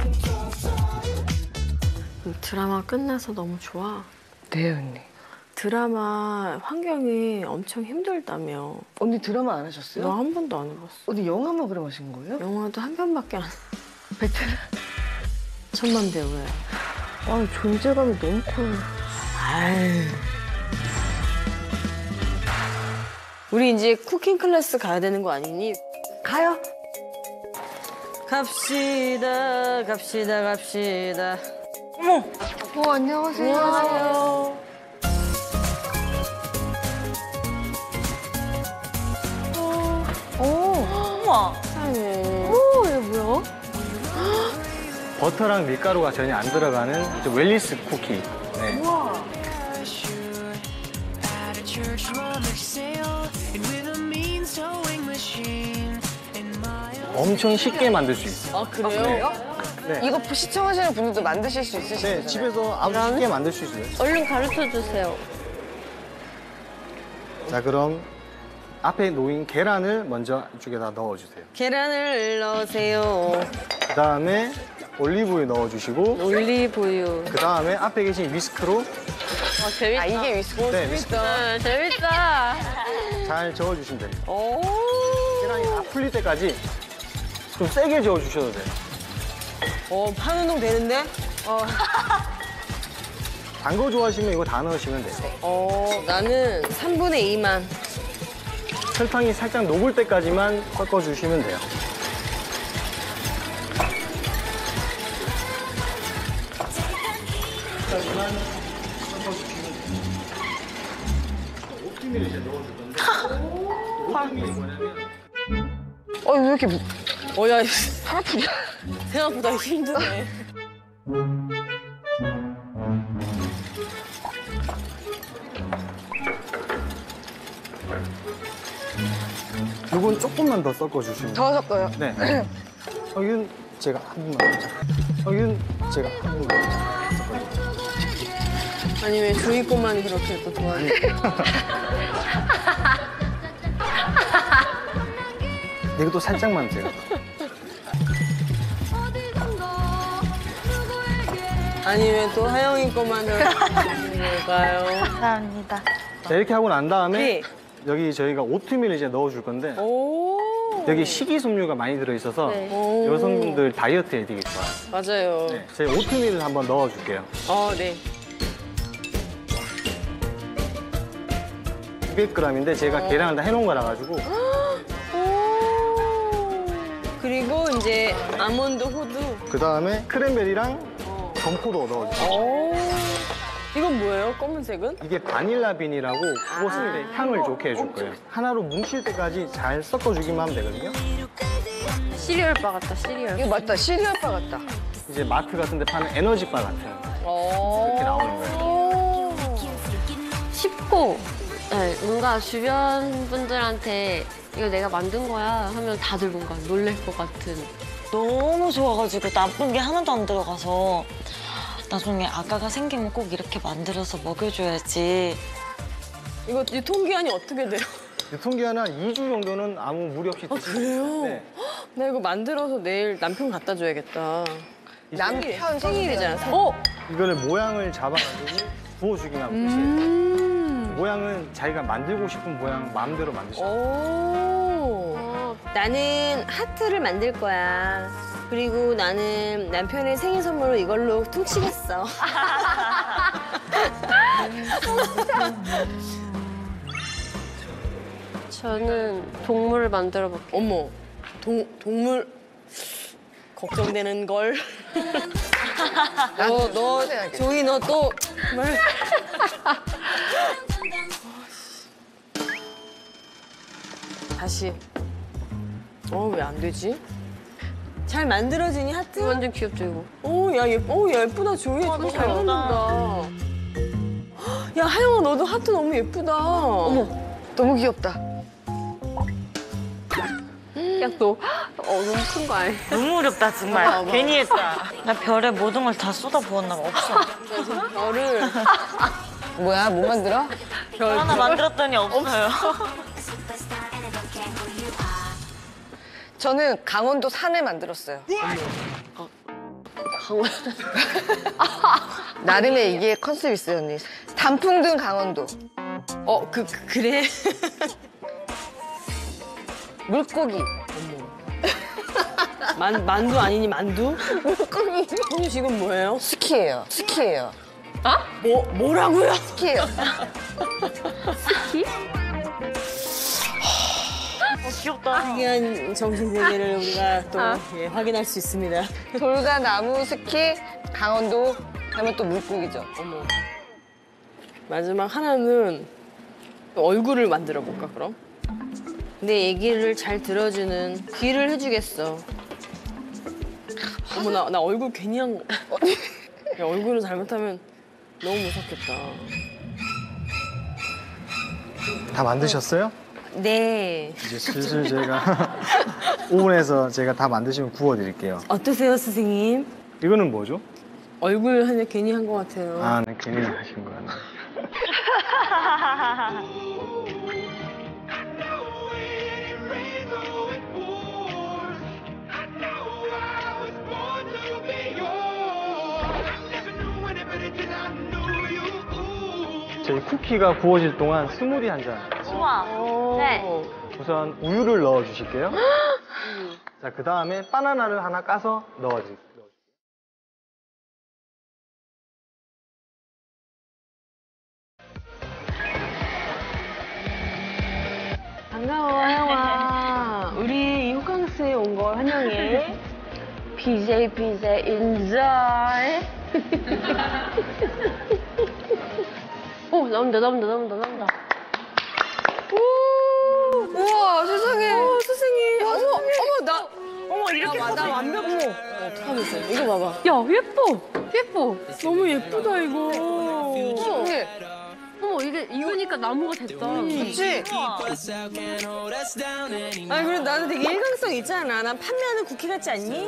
드라마 끝나서 너무 좋아. 네 언니. 드라마 환경이 엄청 힘들다며. 언니 드라마 안 하셨어요? 나 한 번도 안 해봤어. 언니 영화만 그럼 하신 거예요? 영화도 한 편밖에 안. 베테랑. 천만 배우야. 아 존재감이 너무 커요. 아유. 우리 이제 쿠킹 클래스 가야 되는 거 아니니? 가요. 갑시다, 갑시다, 갑시다. 어머! 어 안녕하세요. 안녕하세요. 우와! 세상에. 오, 이게 뭐야? 버터랑 밀가루가 전혀 안 들어가는 좀 웰리스 쿠키. 네. 엄청 쉽게 만들 수 있어요. 아, 그래요? 네. 이거 시청하시는 분들도 만드실 수 있으신 네, 거잖아요. 집에서 아주 쉽게 만들 수 있어요. 얼른 가르쳐 주세요. 자, 그럼 앞에 놓인 계란을 먼저 이쪽에다 넣어주세요. 계란을 넣으세요. 그 다음에 올리브유 넣어주시고, 올리브유. 그 다음에 앞에 계신 위스크로 아, 재밌다. 아 이게 위스크. 네, 위스크 네, 재밌다. 잘 저어주시면 됩니다. 오. 계란이 다 풀릴 때까지 좀 세게 저어주셔도 돼요. 어, 판 운동 되는데? 어. 단 거 좋아하시면 이거 다 넣으시면 돼요. 어, 나는 삼분의 이만. 설탕이 살짝 녹을 때까지만 섞어주시면 돼요. 오트밀을 이제 넣어줄 건데, 오트밀이 뭐냐면 어 왜 이렇게 무... 어, 야, 팔 아프냐? 생각보다 힘드네. 이건 조금만 더 섞어주시면 더 섞어요. 네. 여기는 제가 한 분만 여기는 제가 한 분만 아니, 왜 주위 것만 그렇게 또 도와줘? 이것도 살짝만 제가 아니, 왜 또 하영이 것만 그렇게 걸까요? 감사합니다. 자, 이렇게 하고 난 다음에 네. 여기 저희가 오트밀을 이제 넣어줄 건데 오. 여기 식이섬유가 많이 들어있어서 네. 오. 여성분들 다이어트에 되게 좋아요. 맞아요. 네, 저희 오트밀을 한번 넣어줄게요. 어, 네. 이백 그램인데 제가 계량을 다 해놓은 거라 가지고 그리고 이제 아몬드 호두. 그 다음에 크랜베리랑 건포도 넣어주세요. 오. 이건 뭐예요? 검은색은? 이게 바닐라 빈이라고 그것은 이제 향을 좋게 해줄 거예요. 하나로 뭉칠 때까지 잘 섞어주기만 하면 되거든요. 시리얼 바 같다, 시리얼. 이거 맞다. 시리얼 바 같다. 이제 마트 같은 데 파는 에너지 바 같은 오. 이렇게 나오는 거예요. 쉽고, 네, 뭔가 주변 분들한테 이거 내가 만든 거야 하면 다들 뭔가 놀랄 것 같은. 너무 좋아가지고 나쁜 게 하나도 안 들어가서 나중에 아가가 생기면 꼭 이렇게 만들어서 먹여줘야지. 이거 유통기한이 어떻게 돼요? 유통기한 한 이 주 정도는 아무 무리 없이 아, 드시면 그래요? 네. 나 이거 만들어서 내일 남편 갖다 줘야겠다. 남편 생일이잖아. 어? 이거를 모양을 잡아가지고 부어주기만 하면 끝이에요. 음. 모양은 자기가 만들고 싶은 모양 마음대로 만드시면 돼요. 오. 나는 하트를 만들 거야. 그리고 나는 남편의 생일 선물로 이걸로 툭 치겠어. 저는 동물을 만들어 볼게요. 어머, 동, 동물 걱정되는 걸. 너, 너, 조이 너 또 정말. 다시. 어, 왜 안 되지? 잘 만들어지니 하트? 완전 귀엽죠, 이거? 오, 야, 예뻐. 오, 예쁘다, 조이. 와, 너무 너무 잘 예쁘다. 만든다. 야, 하영아, 너도 하트 너무 예쁘다. 어머, 너무 귀엽다. 야, 너, 어, 너무 큰 거 아니야? 너무 어렵다 정말. 괜히 했다. 나 별에 모든 걸 다 쏟아 부었나 봐. 없어. 별을. 뭐야, 뭐 만들어? 별 하나 만들었더니 없어요. 저는 강원도 산을 만들었어요. 강원. 나름의 이게 컨셉 있어요, 언니. 단풍 든 강원도. 어, 그, 그 그래? 물고기. 만, 만두 아니니, 만두? 물고기. 형님 지금 뭐예요? 스키예요. 스키예요. 뭐, 뭐라고요? 스키예요. 스키? 귀엽다. 특이한 정신세계를 우리가 또 아. 예, 확인할 수 있습니다. 돌과 나무, 스키, 강원도 하면 또 물고기죠. 어머. 마지막 하나는 얼굴을 만들어 볼까, 그럼? 내 얘기를 잘 들어주는 귀를 해주겠어. 어머, 나, 나 얼굴 괜히 한 거. 야, 얼굴을 잘못하면 너무 무섭겠다. 다 만드셨어요? 네. 이제 슬슬 제가 오븐에서 제가 다 만드시면 구워드릴게요. 어떠세요, 선생님? 이거는 뭐죠? 얼굴 하나 괜히 한 것 같아요. 아, 네, 괜히 하신 거야. 저희 쿠키가 구워질 동안 스무디 한 잔. 우와. 네. 우선 우유를 넣어 주실게요. 자, 그 다음에 바나나를 하나 까서 넣어 주세요. 반가워, 하영아. 우리 이 호캉스에 온 걸 환영해. 비제이 비제이 인자이. 오, 나온다, 나온다, 나온다, 나온다. 우와, 세상에. 어, 선생님. 어머, 어머, 나. 어머, 이렇게 나 완벽해. 어머, 어떡하겠어. 이거 봐봐. 야, 예뻐, 예뻐. 너무 예쁘다, 이거. 언니, 어머, 이게, 이거니까 나무가 됐다. 그치? 아니, 그래, 나는 되게 일관성 있잖아. 난 판매하는 쿠키 같지 않니?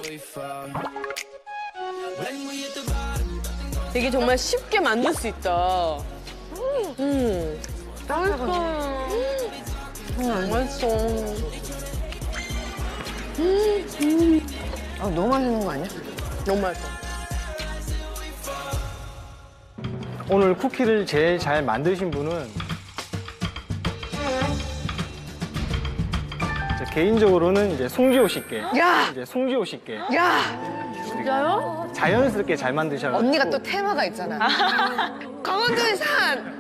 되게 정말 쉽게 만들 수 있다. 음. 맛있어. 음, 맛있어. 아, 너무 맛있는 거 아니야? 너무 맛있어. 오늘 쿠키를 제일 잘 만드신 분은 제 개인적으로는 이제 송지호 씨께. 야! 이제 송지호 씨께. 야! 진짜요? 자연스럽게 잘 만드셔서. 언니가 또 테마가 있잖아. 강원도의 산!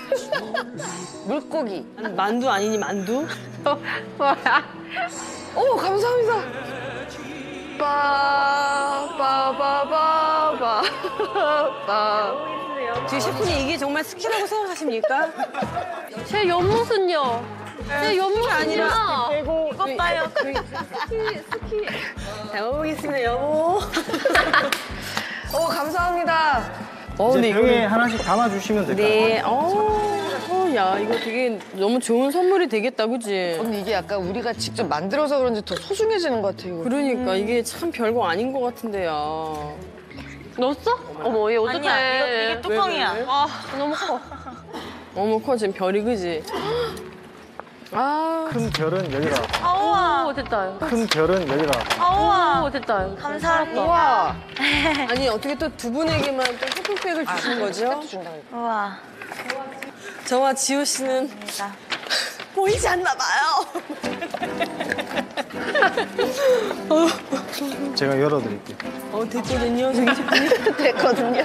물고기. 만두 아니니, 만두? 뭐야? 오, 감사합니다. 빠바바바바 빠. 지금 셰프님 이게 정말 스키라고 생각하십니까? 제 옆모습요. 제 옆모습 아니라. 이것 봐요. 스키, 스키. 잘 먹어보겠습니다, 여보. 어 감사합니다. 어, 이제 근데 병에 이거는- 하나씩 담아주시면 될까요? 네, 어, 어, 야, 이거 되게 너무 좋은 선물이 되겠다, 그지? 언니 이게 약간 우리가 직접 만들어서 그런지 더 소중해지는 것 같아요. 이거. 그러니까 이게 참 별거 아닌 것 같은데요. 넣었어? 어머, 얘 어떡해. 아니야, 이거, 이게 뚜껑이야. 왜, 왜? 아, 너무 커. 어머, 커, 지금 별이, 그지? 아, 큰 별은 여기다. 아우와. 오, 됐다. 큰 별은 여기다. 아우와. 오, 됐다. 감사합니다. 우와. 아니, 어떻게 또 두 분에게만 또 쇼핑백을 주신 거죠? 우와. 저와 지호 씨는 보이지 않나 봐요. 제가 열어드릴게요. 어, 됐거든요, 저기 셰프님. 됐거든요.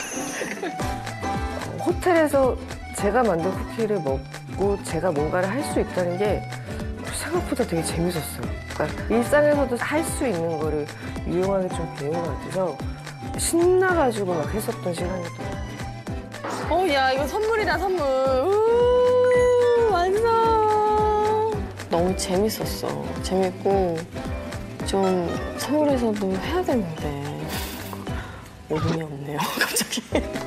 호텔에서 제가 만든 쿠키를 먹고 제가 뭔가를 할 수 있다는 게 생각보다 되게 재밌었어요. 그러니까 일상에서도 할 수 있는 거를 유용하게 좀 배운 것 같아서 신나가지고 막 했었던 시간이었던 어, 야, 이거 선물이다, 선물. 우, 완성. 너무 재밌었어. 재밌고, 좀 서울에서도 해야 되는데. 오름이 없네요, 갑자기.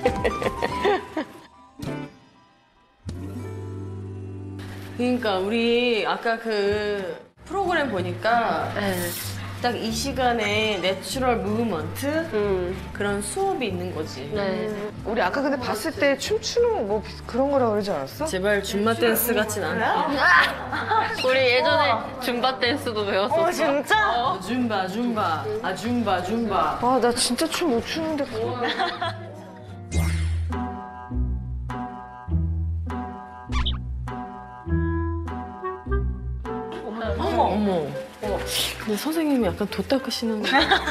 그러니까, 우리 아까 그 프로그램 보니까 네. 딱 이 시간에 내추럴 무브먼트? 음, 그런 수업이 있는 거지. 네. 우리 아까 근데 봤을 때 춤추는 뭐 그런 거라 그러지 않았어? 제발 줌바 댄스 같진 않아. 우리 예전에 줌바 댄스도 배웠었어. 어, 진짜? 어, 줌바, 줌바. 아, 줌바, 줌바. 아 나 진짜 춤 못 추는데 그거. 어머, 어머. 근데 선생님이 약간 도 닦으시는 거.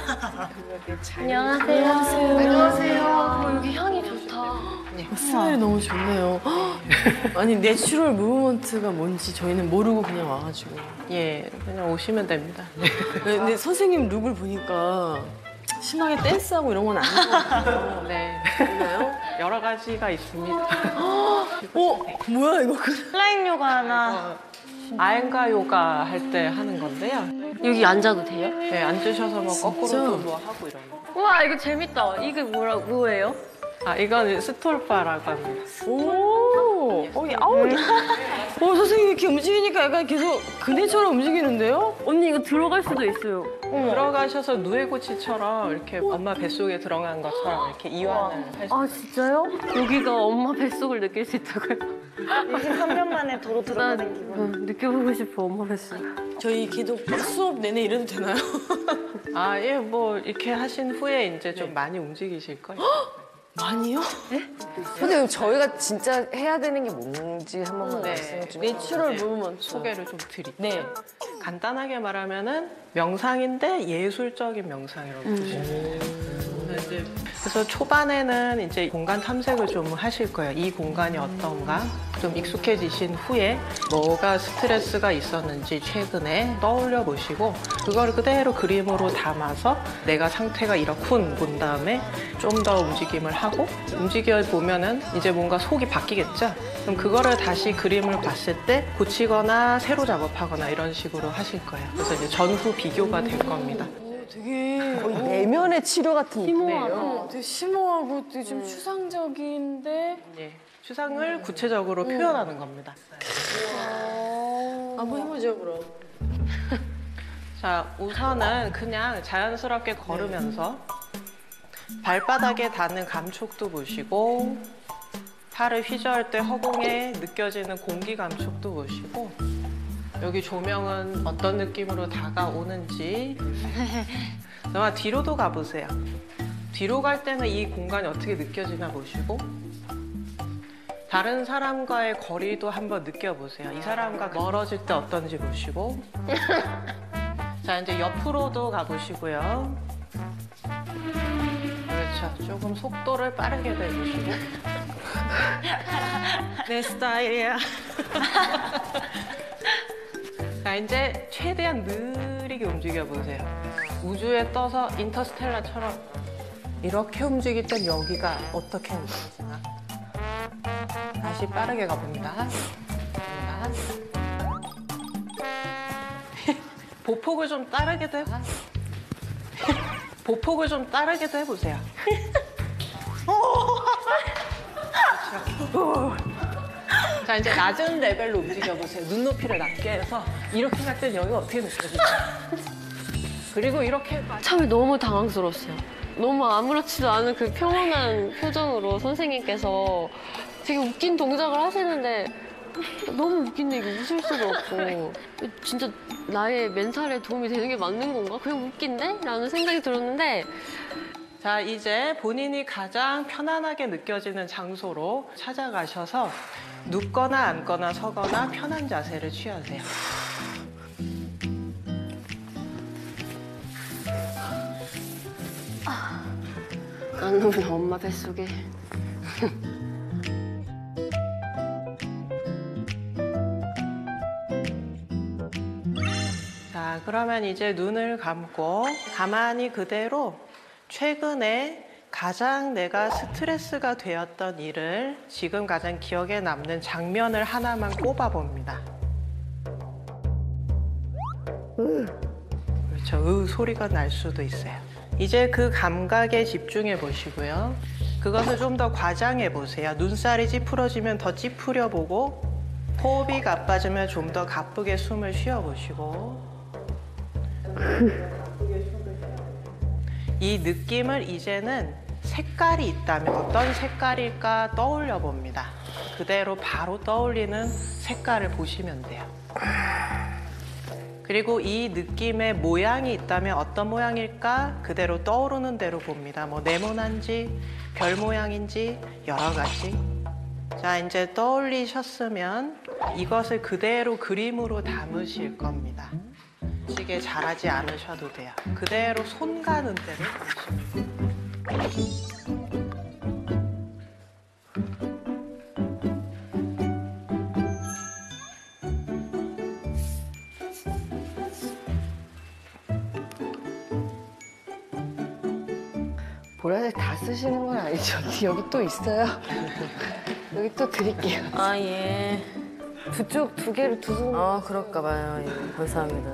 안녕하세요. 안녕하세요. 어, 여기 향이 좋다. 스멜이 너무 좋네요. 아니, 내추럴 무브먼트가 뭔지 저희는 모르고 그냥 와가지고. 예, 그냥 오시면 됩니다. 근데 선생님 룩을 보니까 심하게 댄스하고 이런 건 아닌 것 같아요. 네, 그런가요? 여러 가지가 있습니다. 어? 뭐야, 이거. 그- 플라잉 요가 하나. 아yen가 요가 할 때 하는 건데요. 여기 앉아도 돼요? 네, 앉으셔서 뭐 거꾸로도 뭐 하고 이런 거. 우와, 이거 재밌다. 이게 뭐라, 뭐예요? 아, 이건 스톨파라고 합니다. 오, 어, 아우, 어, 선생님 이렇게 움직이니까 약간 계속 그네처럼 움직이는데요? 언니, 이거 들어갈 수도 있어요. 들어가셔서 누에고치처럼 이렇게 엄마 뱃속에 들어간 것처럼 이렇게 이완을 할 수 아, 진짜요? 여기가 엄마 뱃속을 느낄 수 있다고요? 이십삼 년 만에 도로 들어가는 기분. 응, 느껴보고 싶어, 엄마 뱃속. 저희 걔도 수업 내내 이래도 되나요? 아, 예, 뭐 이렇게 하신 후에 이제 좀 많이 움직이실 거예요. 많이요? 근데 저희가 진짜 해야 되는 게 뭔지 한 번만 네. 말씀해 주세요. 내추럴 무브먼트. 소개를 좀 드릴게요. 네. 간단하게 말하면은 명상인데 예술적인 명상이라고 보시면 돼요. 그래서 이제 그래서 초반에는 이제 공간 탐색을 좀 하실 거예요. 이 공간이 어떤가 좀 익숙해지신 후에 뭐가 스트레스가 있었는지 최근에 떠올려 보시고 그걸 그대로 그림으로 담아서 내가 상태가 이렇군 본 다음에 좀 더 움직임을 하고 움직여 보면은 이제 뭔가 속이 바뀌겠죠. 그럼 그거를 다시 그림을 봤을 때 고치거나 새로 작업하거나 이런 식으로 하실 거예요. 그래서 이제 전후 비교가 될 겁니다. 되게 내면의 치료 같은 심오하고 되게 심오하고 되게 좀 추상적인데 예, 추상을 구체적으로 표현하는 겁니다. 한번 해보죠 그럼. 자, 우선은 그냥 자연스럽게 걸으면서 발바닥에 닿는 감촉도 보시고 팔을 휘저을 때 허공에 느껴지는 공기 감촉도 보시고 여기 조명은 어떤 느낌으로 다가오는지 아마 뒤로도 가보세요. 뒤로 갈 때는 이 공간이 어떻게 느껴지나 보시고 다른 사람과의 거리도 한번 느껴보세요. 이 사람과 멀어질 때 어떤지 보시고 자, 이제 옆으로도 가보시고요. 그렇죠. 조금 속도를 빠르게 내보시고 내 스타일이야. 자, 이제 최대한 느리게 움직여 보세요. 우주에 떠서 인터스텔라처럼 이렇게 움직일 땐 여기가 어떻게 움직이나. 다시 빠르게 가봅니다. 갑니다. 보폭을 좀 따르게도 해. 보폭을 좀 따르게도 해보세요. 그렇죠. 자, 이제 낮은 레벨로 움직여보세요. 눈높이를 낮게 해서 이렇게 갈 때는 여기가 어떻게 느껴지죠? 그리고 이렇게 처음에 너무 당황스러웠어요. 너무 아무렇지도 않은 그 평온한 표정으로 선생님께서 되게 웃긴 동작을 하시는데 너무 웃긴데 이게 웃을 수가 없고 진짜 나의 멘탈에 도움이 되는 게 맞는 건가? 그냥 웃긴데? 라는 생각이 들었는데 자, 이제 본인이 가장 편안하게 느껴지는 장소로 찾아가셔서 눕거나 앉거나 서거나 편한 자세를 취하세요. 나는 왜 엄마 뱃속에 자, 그러면 이제 눈을 감고 가만히 그대로 최근에 가장 내가 스트레스가 되었던 일을 지금 가장 기억에 남는 장면을 하나만 꼽아봅니다. 그렇죠. 으 소리가 날 수도 있어요. 이제 그 감각에 집중해 보시고요. 그것을 좀 더 과장해 보세요. 눈살이 찌푸러지면 더 찌푸려 보고 호흡이 가빠지면 좀 더 가쁘게 숨을 쉬어 보시고 이 느낌을 이제는 색깔이 있다면 어떤 색깔일까 떠올려 봅니다. 그대로 바로 떠올리는 색깔을 보시면 돼요. 그리고 이 느낌의 모양이 있다면 어떤 모양일까 그대로 떠오르는 대로 봅니다. 뭐 네모난지 별 모양인지 여러 가지. 자, 이제 떠올리셨으면 이것을 그대로 그림으로 담으실 겁니다. 시계 잘하지 않으셔도 돼요. 그대로 손 가는 대로 보시면. 보라색 다 쓰시는 건 아니죠? 여기 또 있어요. 여기 또 드릴게요. 아, 예. 두쪽 두 개를 두 손. 아, 그럴까 봐요. 예. 감사합니다.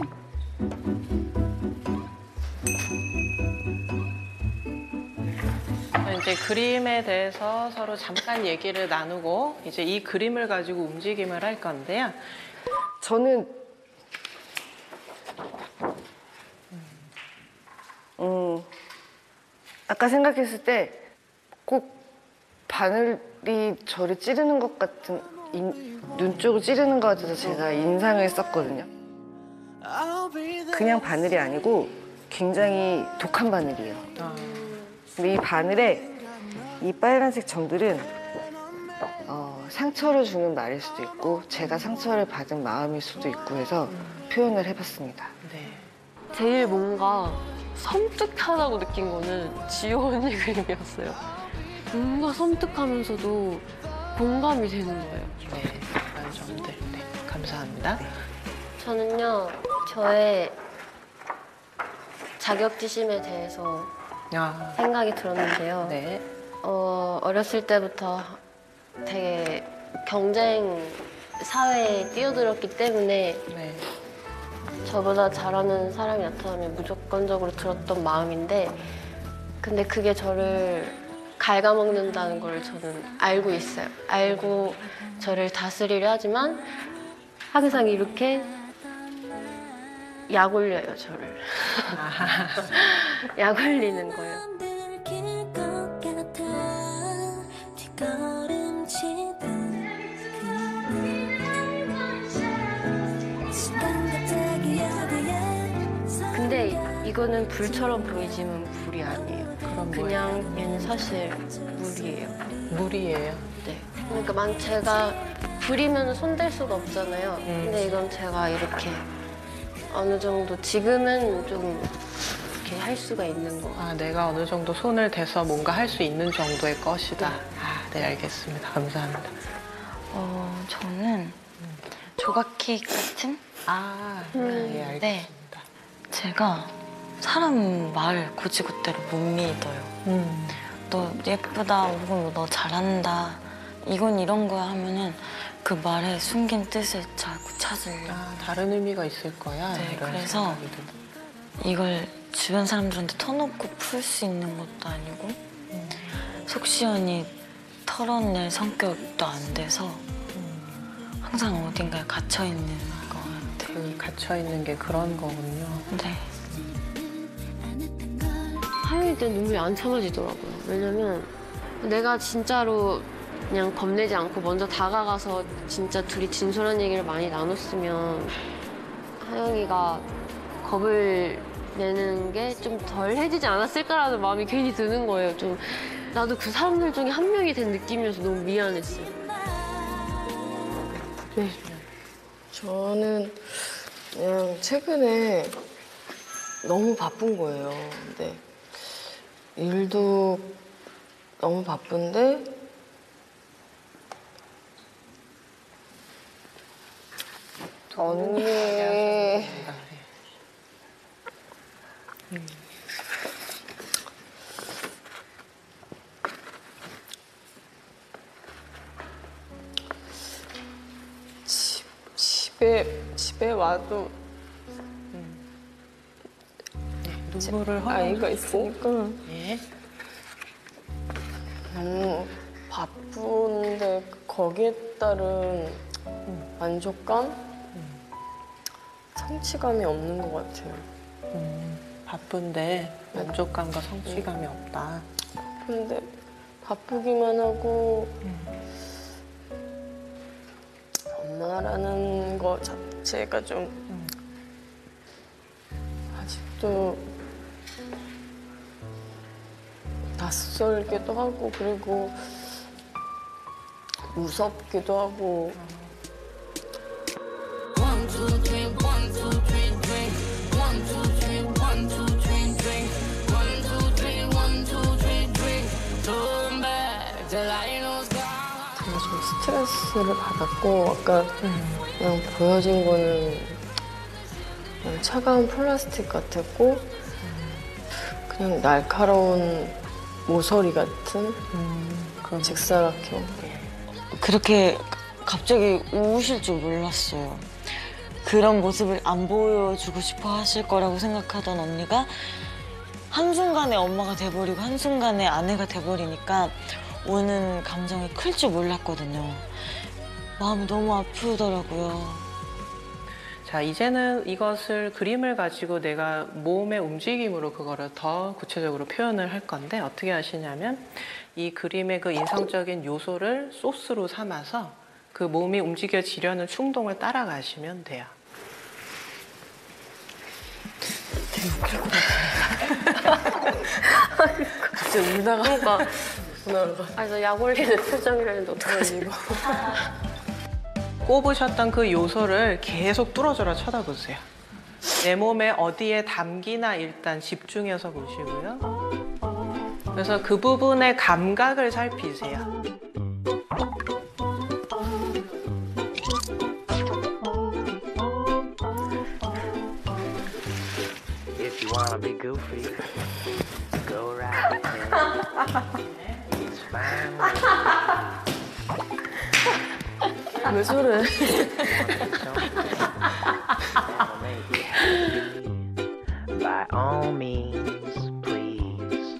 이제 그림에 대해서 서로 잠깐 얘기를 나누고 이제 이 그림을 가지고 움직임을 할 건데요. 저는 음, 아까 생각했을 때 꼭 바늘이 저를 찌르는 것 같은 인, 눈 쪽을 찌르는 것 같아서 제가 인상을 썼거든요. 그냥 바늘이 아니고 굉장히 독한 바늘이에요. 근데 이 바늘에 이 빨간색 점들은 어, 상처를 주는 말일 수도 있고 제가 상처를 받은 마음일 수도 있고 해서 표현을 해봤습니다. 네. 제일 뭔가 섬뜩하다고 느낀 거는 지효 언니 그림이었어요. 뭔가 섬뜩하면서도 공감이 되는 거예요. 네, 그런 점들. 네, 감사합니다. 저는요, 저의 자격지심에 대해서 아, 생각이 들었는데요. 네. 어, 어렸을 때부터 되게 경쟁 사회에 뛰어들었기 때문에 네. 저보다 잘하는 사람이 나타나면 무조건적으로 들었던 마음인데 근데 그게 저를 갉아먹는다는 걸 저는 알고 있어요. 알고 저를 다스리려 하지만 항상 이렇게 약 올려요, 저를. 약 올리는 거예요. 근데 이거는 불처럼 보이지만 불이 아니에요. 그럼 그냥 얘는 사실 물이에요. 물이에요. 네. 그러니까 만 제가 불이면 손댈 수가 없잖아요. 음. 근데 이건 제가 이렇게 어느 정도 지금은 좀 이렇게 할 수가 있는 거. 아, 내가 어느 정도 손을 대서 뭔가 할 수 있는 정도의 것이다. 아, 네, 알겠습니다. 감사합니다. 어, 저는 조각 케이크 같은? 아, 음. 예, 알겠습니다. 네. 제가 사람 말 고지고대로 못 믿어요. 음. 너 예쁘다 혹은 너 잘한다 이건 이런 거야 하면은 그 말에 숨긴 뜻을 자꾸 찾으려. 아, 다른 의미가 있을 거야. 네, 이런 그래서 생각이 든다. 이걸 주변 사람들한테 터놓고 풀 수 있는 것도 아니고 음. 속 시원히 털어낼 성격도 안 돼서 음. 항상 어딘가에 갇혀 있는 것 같아요. 그 갇혀 있는 게 그런 거군요. 네. 하영이 때 눈물이 안 참아지더라고요. 왜냐면 내가 진짜로 그냥 겁내지 않고 먼저 다가가서 진짜 둘이 진솔한 얘기를 많이 나눴으면 하영이가 겁을 내는 게 좀 덜 해지지 않았을까라는 마음이 괜히 드는 거예요. 좀 나도 그 사람들 중에 한 명이 된 느낌이어서 너무 미안했어요. 네. 저는 그냥 최근에 너무 바쁜 거예요. 근데 일도 너무 바쁜데 언니 음. 집, 집에 집에 와도 눈물을 아이가 흘리고. 있으니까 예. 너무 바쁜데 거기에 따른 만족감, 성취감이 없는 것 같아요. 음, 바쁜데 만족감과 성취감이 없다. 근데 바쁘기만 하고 엄마라는 거 자체가 좀 아직도 낯설기도 하고 그리고 무섭기도 하고. 제가 좀 스트레스를 받았고 아까 그냥 보여진 거는 그냥 차가운 플라스틱 같았고 그냥 날카로운 모서리 같은 직사각형. 그렇게 갑자기 우실 줄 몰랐어요. 그런 모습을 안 보여주고 싶어 하실 거라고 생각하던 언니가 한순간에 엄마가 돼버리고 한순간에 아내가 돼버리니까 오는 감정이 클 줄 몰랐거든요. 마음이 너무 아프더라고요. 자, 이제는 이것을 그림을 가지고 내가 몸의 움직임으로 그거를 더 구체적으로 표현을 할 건데 어떻게 하시냐면 이 그림의 그 인상적인 요소를 소스로 삼아서 그 몸이 움직여지려는 충동을 따라가시면 돼요. 갑자기 울다가 그러니까 울다가 아니 나 약 올리는 표정이라는데 어떡하지 이거. 꼽으셨던 그 요소를 계속 뚫어져라 쳐다보세요. 내 몸에 어디에 담기나 일단 집중해서 보시고요. 그래서 그 부분의 감각을 살피세요. If you wanna be goofy, go right ahead. It's fine with me. 왜 저래? By all means, please.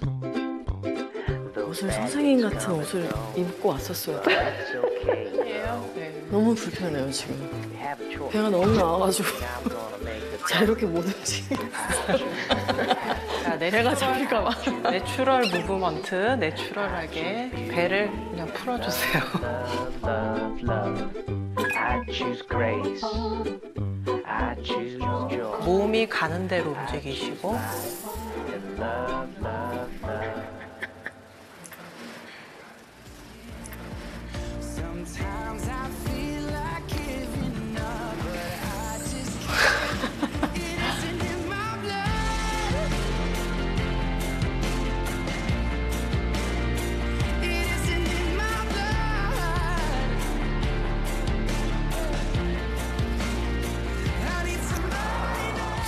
옷을 선생님 같은 옷을 입고 왔었어요. It's okay. 네. 너무 불편해요 지금. We have a choice. 배가 너무 나와가지고 I'm gonna make the 자 이렇게 못 움직여. 자, 배가 잡힐까 봐. 내추럴 무브먼트, 내추럴하게 배를 그냥 풀어주세요. love, love. I choose grace. I choose joy. 몸이 가는 대로 움직이시고 And love, love, love. Sometimes I feel like giving up, but I just can't. It isn't in my blood. It isn't in my blood.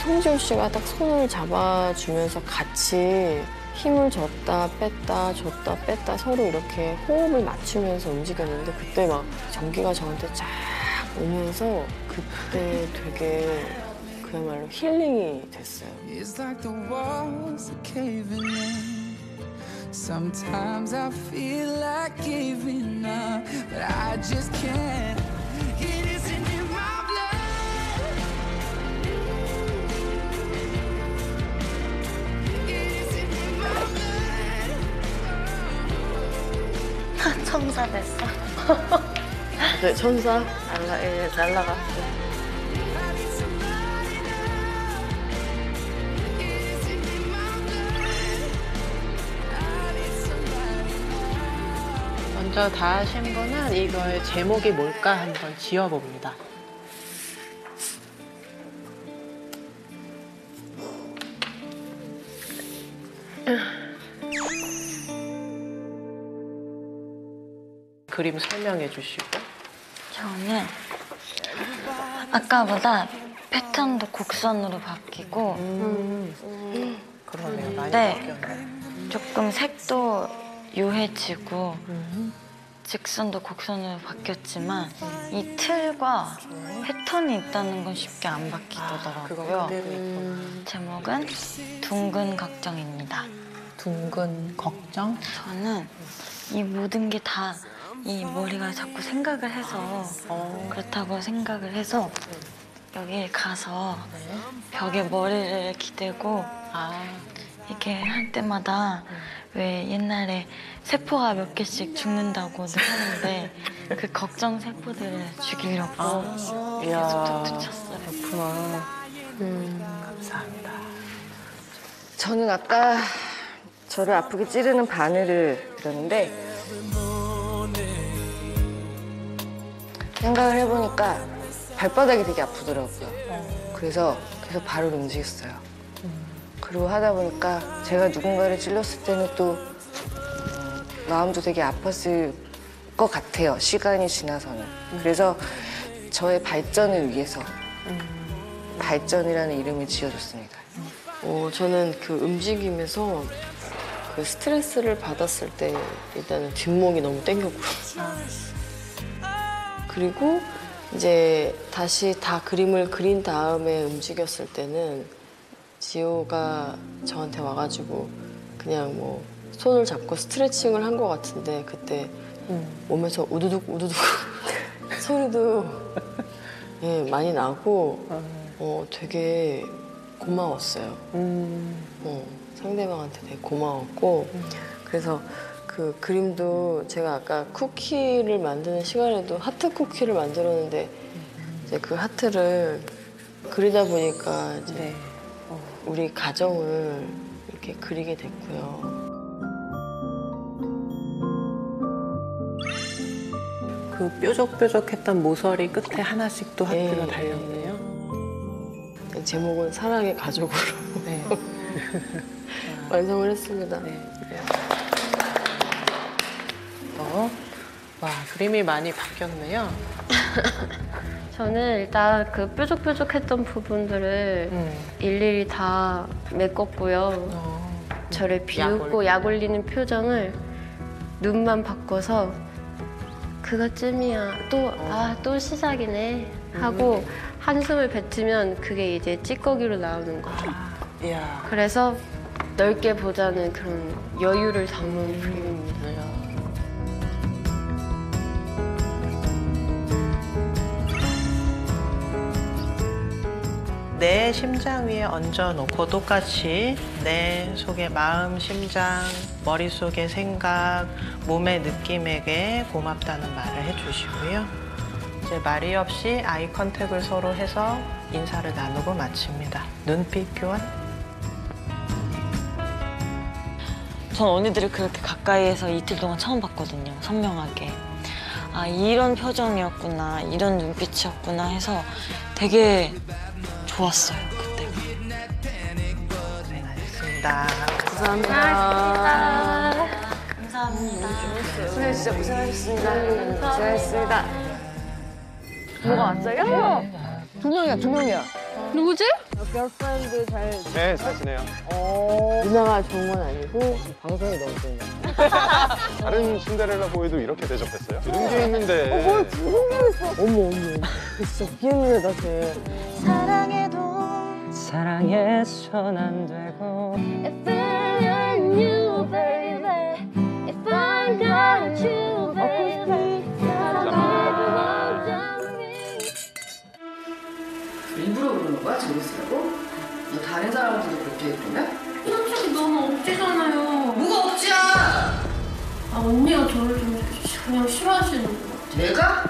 송지효 씨가 딱 손을 잡아주면서 같이 힘을 줬다 뺐다 줬다 뺐다 서로 이렇게 호흡을 맞추면서 움직였는데 그때 막 전기가 저한테 쫙 오면서 그때 되게 그야말로 힐링이 됐어요. It's like the walls are caving in. Sometimes I feel like giving up, but I just can't. It isn't in my blood. It isn't in my blood. 천사 됐어. 네, 천사 날라 예, 날라가. 먼저 다 하신 분은 이거의 제목이 뭘까 한번 지어봅니다. 그림 설명해 주시고. 저는 아까보다 패턴도 곡선으로 바뀌고 음. 그러네요. 많이 네. 바뀌었네. 조금 색도 유해지고 직선도 곡선으로 바뀌었지만 이 틀과 패턴이 있다는 건 쉽게 안 바뀌더라고요. 제목은 둥근 걱정입니다. 둥근 걱정? 저는 이 모든 게 다 이 머리가 자꾸 생각을 해서 그렇다고 생각을 해서 여기 가서 벽에 머리를 기대고 이렇게 할 때마다 왜 옛날에 세포가 몇 개씩 죽는다고들 하는데 그 걱정 세포들을 죽이려고 계속 툭툭 쳤어요. 그렇구나. 음. 감사합니다. 저는 아까 저를 아프게 찌르는 바늘을 들었는데 생각을 해보니까 발바닥이 되게 아프더라고요. 그래서 계속 발을 움직였어요. 그리고 하다 보니까 제가 누군가를 찔렀을 때는 또 음, 마음도 되게 아팠을 것 같아요. 시간이 지나서는. 그래서 저의 발전을 위해서 발전이라는 이름을 지어줬습니다. 어, 저는 그 움직임에서 그 스트레스를 받았을 때 일단은 뒷목이 너무 땡겼고요. 그리고 이제 다시 다 그림을 그린 다음에 움직였을 때는 지호가 저한테 와가지고 그냥 뭐 손을 잡고 스트레칭을 한 것 같은데 그때 몸에서 우두둑 우두둑 소리도 예, 많이 나고 어, 되게 고마웠어요. 어, 상대방한테 되게 고마웠고 그래서 그 그림도 제가 아까 쿠키를 만드는 시간에도 하트 쿠키를 만들었는데 이제 그 하트를 그리다 보니까 이제 네. 우리 가정을 이렇게 그리게 됐고요. 그 뾰족뾰족했던 모서리 끝에 하나씩 또 하트가 네. 달렸네요. 제목은 사랑의 가족으로 네. 완성을 했습니다. 네. 어? 와, 그림이 많이 바뀌었네요. 저는 일단 그 뾰족뾰족했던 부분들을 음. 일일이 다 메꿨고요. 어. 저를 비웃고 약 올리는 표정을 눈만 바꿔서 그것쯤이야. 또, 아, 또 시작이네. 하고 한숨을 뱉으면 그게 이제 찌꺼기로 나오는 거죠. 이야. 그래서 넓게 보자는 그런 여유를 담은 그림입니다. 내 심장 위에 얹어놓고 똑같이 내 속의 마음, 심장, 머릿속의 생각, 몸의 느낌에게 고맙다는 말을 해주시고요. 이제 말이 없이 아이 컨택을 서로 해서 인사를 나누고 마칩니다. 눈빛 교환. 전 언니들을 그렇게 가까이에서 이틀 동안 처음 봤거든요. 선명하게. 아, 이런 표정이었구나, 이런 눈빛이었구나 해서 되게 좋았어요, 그때. 고생하셨습니다. 감사합니다. 감사합니다. 선생님 진짜 고생하셨습니다. 고생하셨습니다. 뭐가 왔어요? 두 명이야, 두 명이야. 누구지? 걸프렌드 잘. 네, 잘 지내요. 어. 누나가 좋은 건 아니고. 방송이 너무 좋은 거. 다른 신데렐라 보이도 이렇게 대접했어요? 이런 게 있는데. 어, 뭘 그런 게 있어. 어머, 어머. 진짜 비엔나 다 쟤. 사랑해도 사랑해선 안 되고 If I knew, baby, if I got you, baby, 일부러 그러는 거야? 재밌으라고? 너 다른 사람한테도 그렇게 해 그러면? 솔직히 너무 억지잖아요. 뭐가 억지야? 아, 언니가 저를 좀 그냥 싫어하시는 거 같아. 내가?